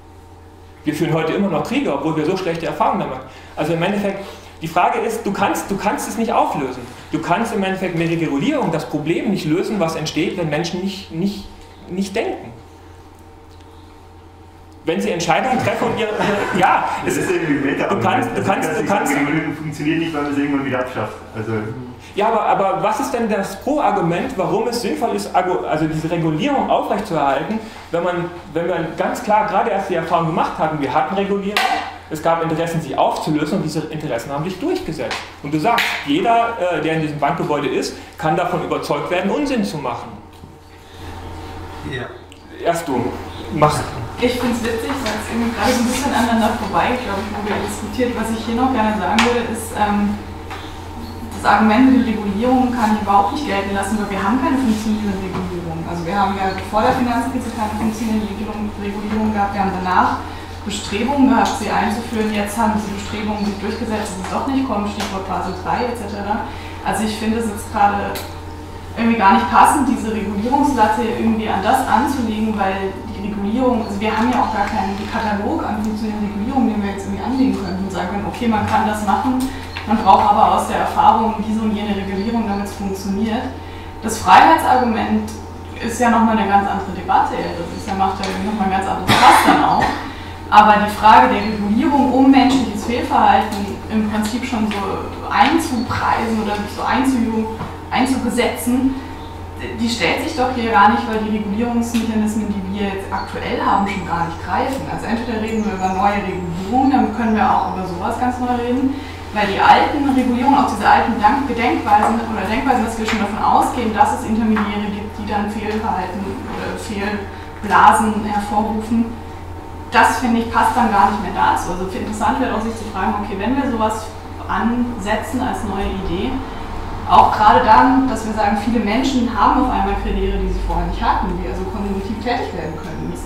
Wir führen heute immer noch Kriege, obwohl wir so schlechte Erfahrungen damit haben. Also im Endeffekt, die Frage ist, du kannst, du kannst es nicht auflösen. Du kannst im Endeffekt mit der Regulierung das Problem nicht lösen, was entsteht, wenn Menschen nicht, nicht, nicht denken. Wenn sie Entscheidungen treffen und ihre... Ja, das ist irgendwie Meta. Du kannst... Du kannst, du kannst Regulierung funktioniert nicht, weil man es irgendwann wieder abschafft. Also ja, aber, aber was ist denn das Pro-Argument, warum es sinnvoll ist, also diese Regulierung aufrechtzuerhalten, wenn, man, wenn wir ganz klar gerade erst die Erfahrung gemacht hatten, wir hatten Regulierung, es gab Interessen, sie aufzulösen und diese Interessen haben sich durchgesetzt. Und du sagst, jeder, äh, der in diesem Bankgebäude ist, kann davon überzeugt werden, Unsinn zu machen. Ja. Erst du, mach. Ich finde es witzig, weil es irgendwie gerade so ein bisschen aneinander vorbei, glaube ich, wo wir diskutiert. Was ich hier noch gerne sagen würde, ist, ähm, das Argument mit der Regulierung kann ich überhaupt nicht gelten lassen, weil wir haben keine funktionierende Regulierung. Also wir haben ja vor der Finanzkrise keine funktionierende Regulierung gehabt, wir haben danach Bestrebungen gehabt, sie einzuführen. Jetzt haben diese Bestrebungen sich durchgesetzt, dass es doch nicht kommt, Stichwort Basel drei et cetera. Also ich finde es jetzt gerade irgendwie gar nicht passend, diese Regulierungslatte irgendwie an das anzulegen, weil die Regulierung, also wir haben ja auch gar keinen Katalog an funktionierenden Regulierungen, den wir jetzt irgendwie anlegen können und sagen können, okay, man kann das machen, man braucht aber aus der Erfahrung diese und jene Regulierung, damit es funktioniert. Das Freiheitsargument ist ja nochmal eine ganz andere Debatte, das ist ja, macht ja nochmal ein ganz anderes Fass dann auch. Aber die Frage der Regulierung, um menschliches Fehlverhalten im Prinzip schon so einzupreisen oder so einzu, einzugesetzen, die stellt sich doch hier gar nicht, weil die Regulierungsmechanismen, die wir jetzt aktuell haben, schon gar nicht greifen. Also entweder reden wir über neue Regulierungen, dann können wir auch über sowas ganz neu reden, weil die alten Regulierungen, auch diese alten Gedenkweisen oder Denkweisen, dass wir schon davon ausgehen, dass es Intermediäre gibt, die dann Fehlverhalten oder Fehlblasen hervorrufen, das, finde ich, passt dann gar nicht mehr dazu. Also interessant wäre auch sich zu fragen, okay, wenn wir sowas ansetzen als neue Idee, auch gerade dann, dass wir sagen, viele Menschen haben auf einmal Kredite, die sie vorher nicht hatten, die also konsumtiv tätig werden können. Das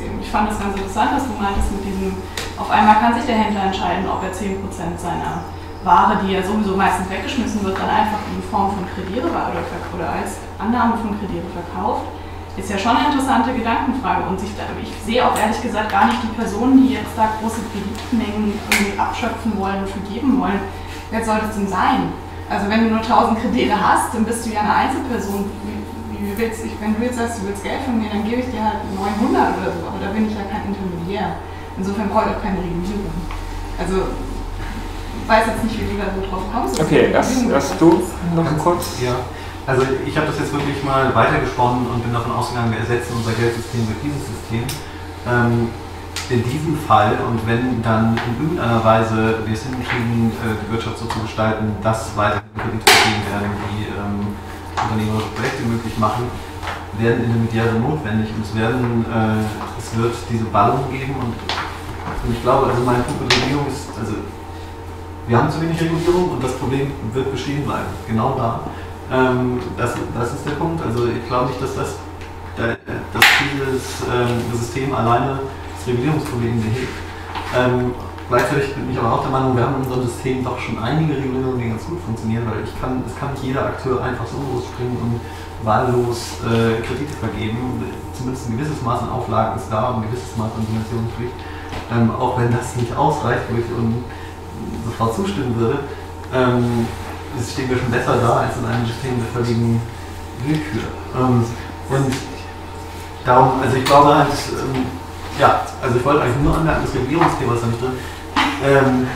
System. Ich fand das ganz interessant, was du meintest mit diesem, auf einmal kann sich der Händler entscheiden, ob er zehn Prozent seiner Ware, die ja sowieso meistens weggeschmissen wird, dann einfach in Form von Krediere oder, oder als Annahme von Krediere verkauft. Ist ja schon eine interessante Gedankenfrage und ich, ich sehe auch ehrlich gesagt gar nicht die Personen, die jetzt da große Kreditmengen irgendwie abschöpfen wollen und vergeben wollen. Wer soll das denn sein? Also wenn du nur tausend Kredite hast, dann bist du ja eine Einzelperson. Wie, wie willst, ich, wenn du jetzt sagst, du willst Geld von mir, dann gebe ich dir halt neunhundert oder so, aber da bin ich ja kein Intermediär. Insofern brauche ich auch keine Regulierung. Also ich weiß jetzt nicht, wie du da so drauf kommst. Okay, erst, erst du noch kurz. Ja. Also ich habe das jetzt wirklich mal weitergesponnen und bin davon ausgegangen, wir ersetzen unser Geldsystem durch dieses System. Ähm, in diesem Fall und wenn dann in irgendeiner Weise wir es hinkriegen, äh, die Wirtschaft so zu gestalten, dass weiterhin Kredite vergeben werden, die ähm, unternehmerische Projekte möglich machen, werden Intermediäre notwendig und es, werden, äh, es wird diese Ballung geben und, und ich glaube, also mein Punkt mit Regulierung ist, also wir haben zu wenig Regulierung und das Problem wird bestehen bleiben, genau da. Ähm, das, das ist der Punkt. Also ich glaube nicht, dass, das, dass dieses ähm, System alleine das Regulierungsproblem behebt. Ähm, gleichzeitig bin ich aber auch der Meinung, wir haben in unserem System doch schon einige Regulierungen, die ganz gut funktionieren, weil ich kann, es kann nicht jeder Akteur einfach so losspringen und wahllos äh, Kredite vergeben. Zumindest ein gewisses Maß an Auflagen ist da und ein gewisses Maß an Dimensionspflicht. Ähm, auch wenn das nicht ausreicht, wo ich um, sofort zustimmen würde. Ähm, stehen wir schon besser da als in einem System der völligen Willkür. Ähm, und darum, also ich glaube halt, ähm, ja, also ich wollte eigentlich nur anmerken, das Regulierungsthema ist da nicht drin. Ähm,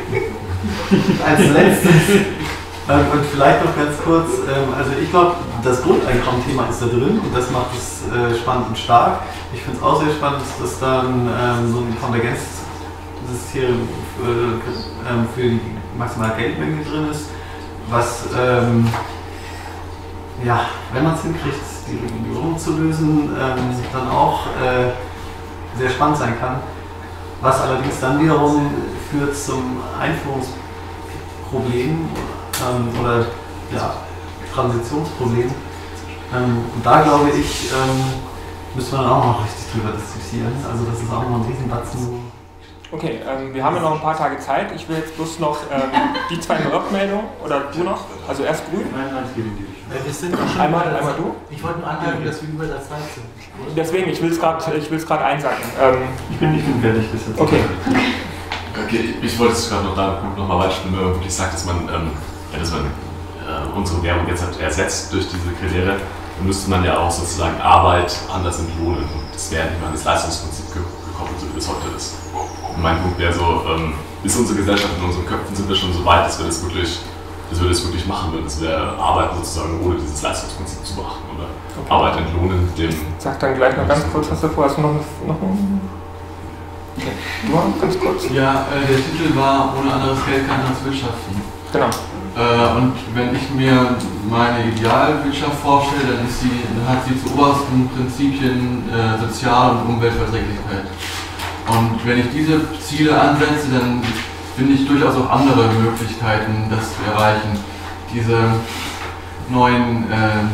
als letztes, ähm, und vielleicht noch ganz kurz, ähm, also ich glaube, das Grundeinkommen-Thema ist da drin und das macht es äh, spannend und stark. Ich finde es auch sehr spannend, dass dann ähm, so ein Konvergenzsystem für, ähm, für die maximale Geldmenge drin ist, was, ähm, ja, wenn man es hinkriegt, die Regulierung zu lösen, ähm, dann auch äh, sehr spannend sein kann. Was allerdings dann wiederum führt zum Einführungsproblem ähm, oder ja, Transitionsproblem. Ähm, und da glaube ich, ähm, müssen wir dann auch noch richtig drüber diskutieren. Also das ist auch noch ein Riesenbatzen. Okay, ähm, wir haben ja noch ein paar Tage Zeit. Ich will jetzt bloß noch ähm, die zwei Rückmeldungen, oder du noch? Also erst grün? Nein, nein, es geht in die Richtung. Wir sind schon einmal, einmal du? Ich wollte nur anmerken, dass wir über der Zeit sind. Deswegen, ich will es gerade einsagen. Ähm, ich bin nicht fertig, das jetzt. Okay. Okay, ich wollte es gerade noch da noch mal weiterstimmen, wenn man wirklich sagt, dass man, ähm, ja, dass man äh, unsere Währung jetzt halt ersetzt durch diese Kriterien, dann müsste man ja auch sozusagen Arbeit anders entlohnen. Und das wäre nicht mal an das Leistungsprinzip gekoppelt, so wie das heute ist. Und mein Punkt wäre so, ähm, ist unsere Gesellschaft in unseren Köpfen sind wir schon so weit, dass wir das wirklich, dass wir das wirklich machen würden, dass wir arbeiten sozusagen ohne dieses Leistungsprinzip zu beachten oder okay. Arbeit entlohnen dem. Sag dann gleich noch ganz kurz was davor. Hast du noch, noch ein... Okay. Du noch ganz kurz? Ja, äh, der Titel war Ohne anderes Geld kann anderes wirtschaften. Genau. Äh, und wenn ich mir meine Idealwirtschaft vorstelle, dann, ist sie, dann hat sie zu obersten Prinzipien äh, Sozial- und Umweltverträglichkeit. Und wenn ich diese Ziele ansetze, dann finde ich durchaus auch andere Möglichkeiten, das zu erreichen. Diese neuen äh,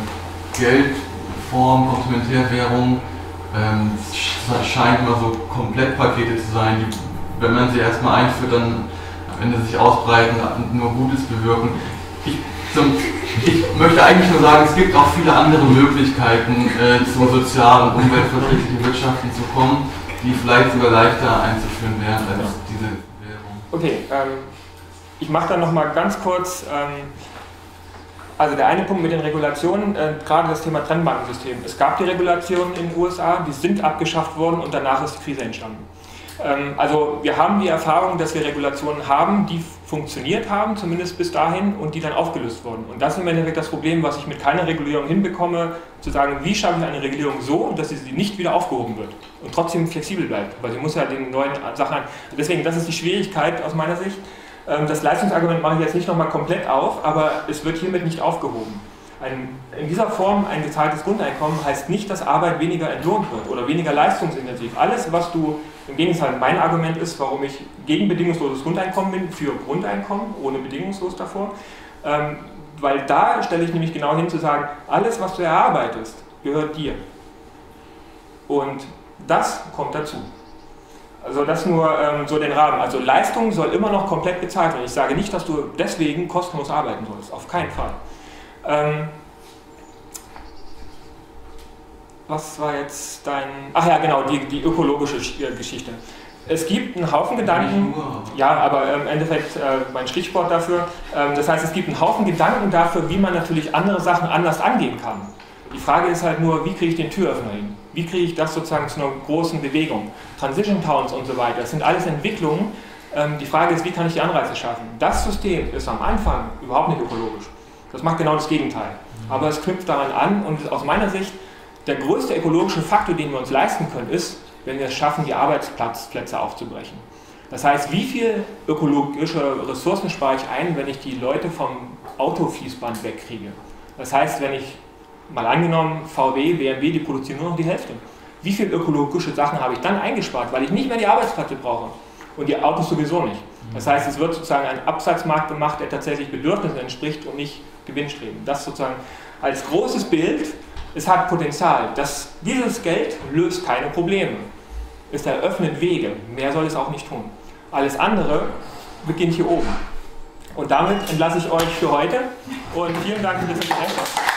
Geldformen, Komplementärwährungen, ähm, scheint immer so Komplettpakete zu sein, die, wenn man sie erstmal einführt, dann am Ende sich ausbreiten und nur Gutes bewirken. Ich, zum, ich möchte eigentlich nur sagen, es gibt auch viele andere Möglichkeiten, äh, zur sozialen und umweltverträglichen Wirtschaften zu kommen, die vielleicht sogar leichter einzuführen wären als diese Währung. Okay, ähm, ich mache dann nochmal ganz kurz, ähm, also der eine Punkt mit den Regulationen, äh, gerade das Thema Trennbankensystem. Es gab die Regulationen in den U S A, die sind abgeschafft worden und danach ist die Krise entstanden. Ähm, also wir haben die Erfahrung, dass wir Regulationen haben, die funktioniert haben, zumindest bis dahin, und die dann aufgelöst wurden. Und das ist im Endeffekt das Problem, was ich mit keiner Regulierung hinbekomme, zu sagen, wie schaffe ich eine Regulierung so, dass sie nicht wieder aufgehoben wird und trotzdem flexibel bleibt, weil sie muss ja den neuen Sachen an. Deswegen, das ist die Schwierigkeit aus meiner Sicht. Das Leistungsargument mache ich jetzt nicht nochmal komplett auf, aber es wird hiermit nicht aufgehoben. Ein, in dieser Form ein gezahltes Grundeinkommen heißt nicht, dass Arbeit weniger entlohnt wird oder weniger leistungsintensiv. Alles, was du, im Gegenteil, mein Argument ist, warum ich gegen bedingungsloses Grundeinkommen bin, für Grundeinkommen, ohne bedingungslos davor, ähm, weil da stelle ich nämlich genau hin zu sagen, alles, was du erarbeitest, gehört dir. Und Das kommt dazu. Also das nur ähm, so den Rahmen. Also Leistung soll immer noch komplett bezahlt werden. Ich sage nicht, dass du deswegen kostenlos arbeiten sollst. Auf keinen Fall. Ähm, was war jetzt dein... Ach ja, genau, die, die ökologische Geschichte. Es gibt einen Haufen Gedanken... Ja, aber im Endeffekt äh, mein Stichwort dafür. Ähm, das heißt, es gibt einen Haufen Gedanken dafür, wie man natürlich andere Sachen anders angehen kann. Die Frage ist halt nur, wie kriege ich den Türöffner hin? Wie kriege ich das sozusagen zu einer großen Bewegung? Transition Towns und so weiter, das sind alles Entwicklungen. Ähm, die Frage ist, wie kann ich die Anreize schaffen? Das System ist am Anfang überhaupt nicht ökologisch. Das macht genau das Gegenteil. Aber es knüpft daran an und aus meiner Sicht der größte ökologische Faktor, den wir uns leisten können, ist, wenn wir es schaffen, die Arbeitsplätze aufzubrechen. Das heißt, wie viel ökologische Ressourcen spare ich ein, wenn ich die Leute vom Autofließband wegkriege? Das heißt, wenn ich, mal angenommen, V W, B M W, die produzieren nur noch die Hälfte. Wie viel ökologische Sachen habe ich dann eingespart, weil ich nicht mehr die Arbeitsplätze brauche und die Autos sowieso nicht. Das heißt, es wird sozusagen ein Absatzmarkt gemacht, der tatsächlich Bedürfnissen entspricht und nicht Gewinnstreben. Das sozusagen als großes Bild, es hat Potenzial. Das, dieses Geld löst keine Probleme. Es eröffnet Wege. Mehr soll es auch nicht tun. Alles andere beginnt hier oben. Und damit entlasse ich euch für heute und vielen Dank für das Interesse.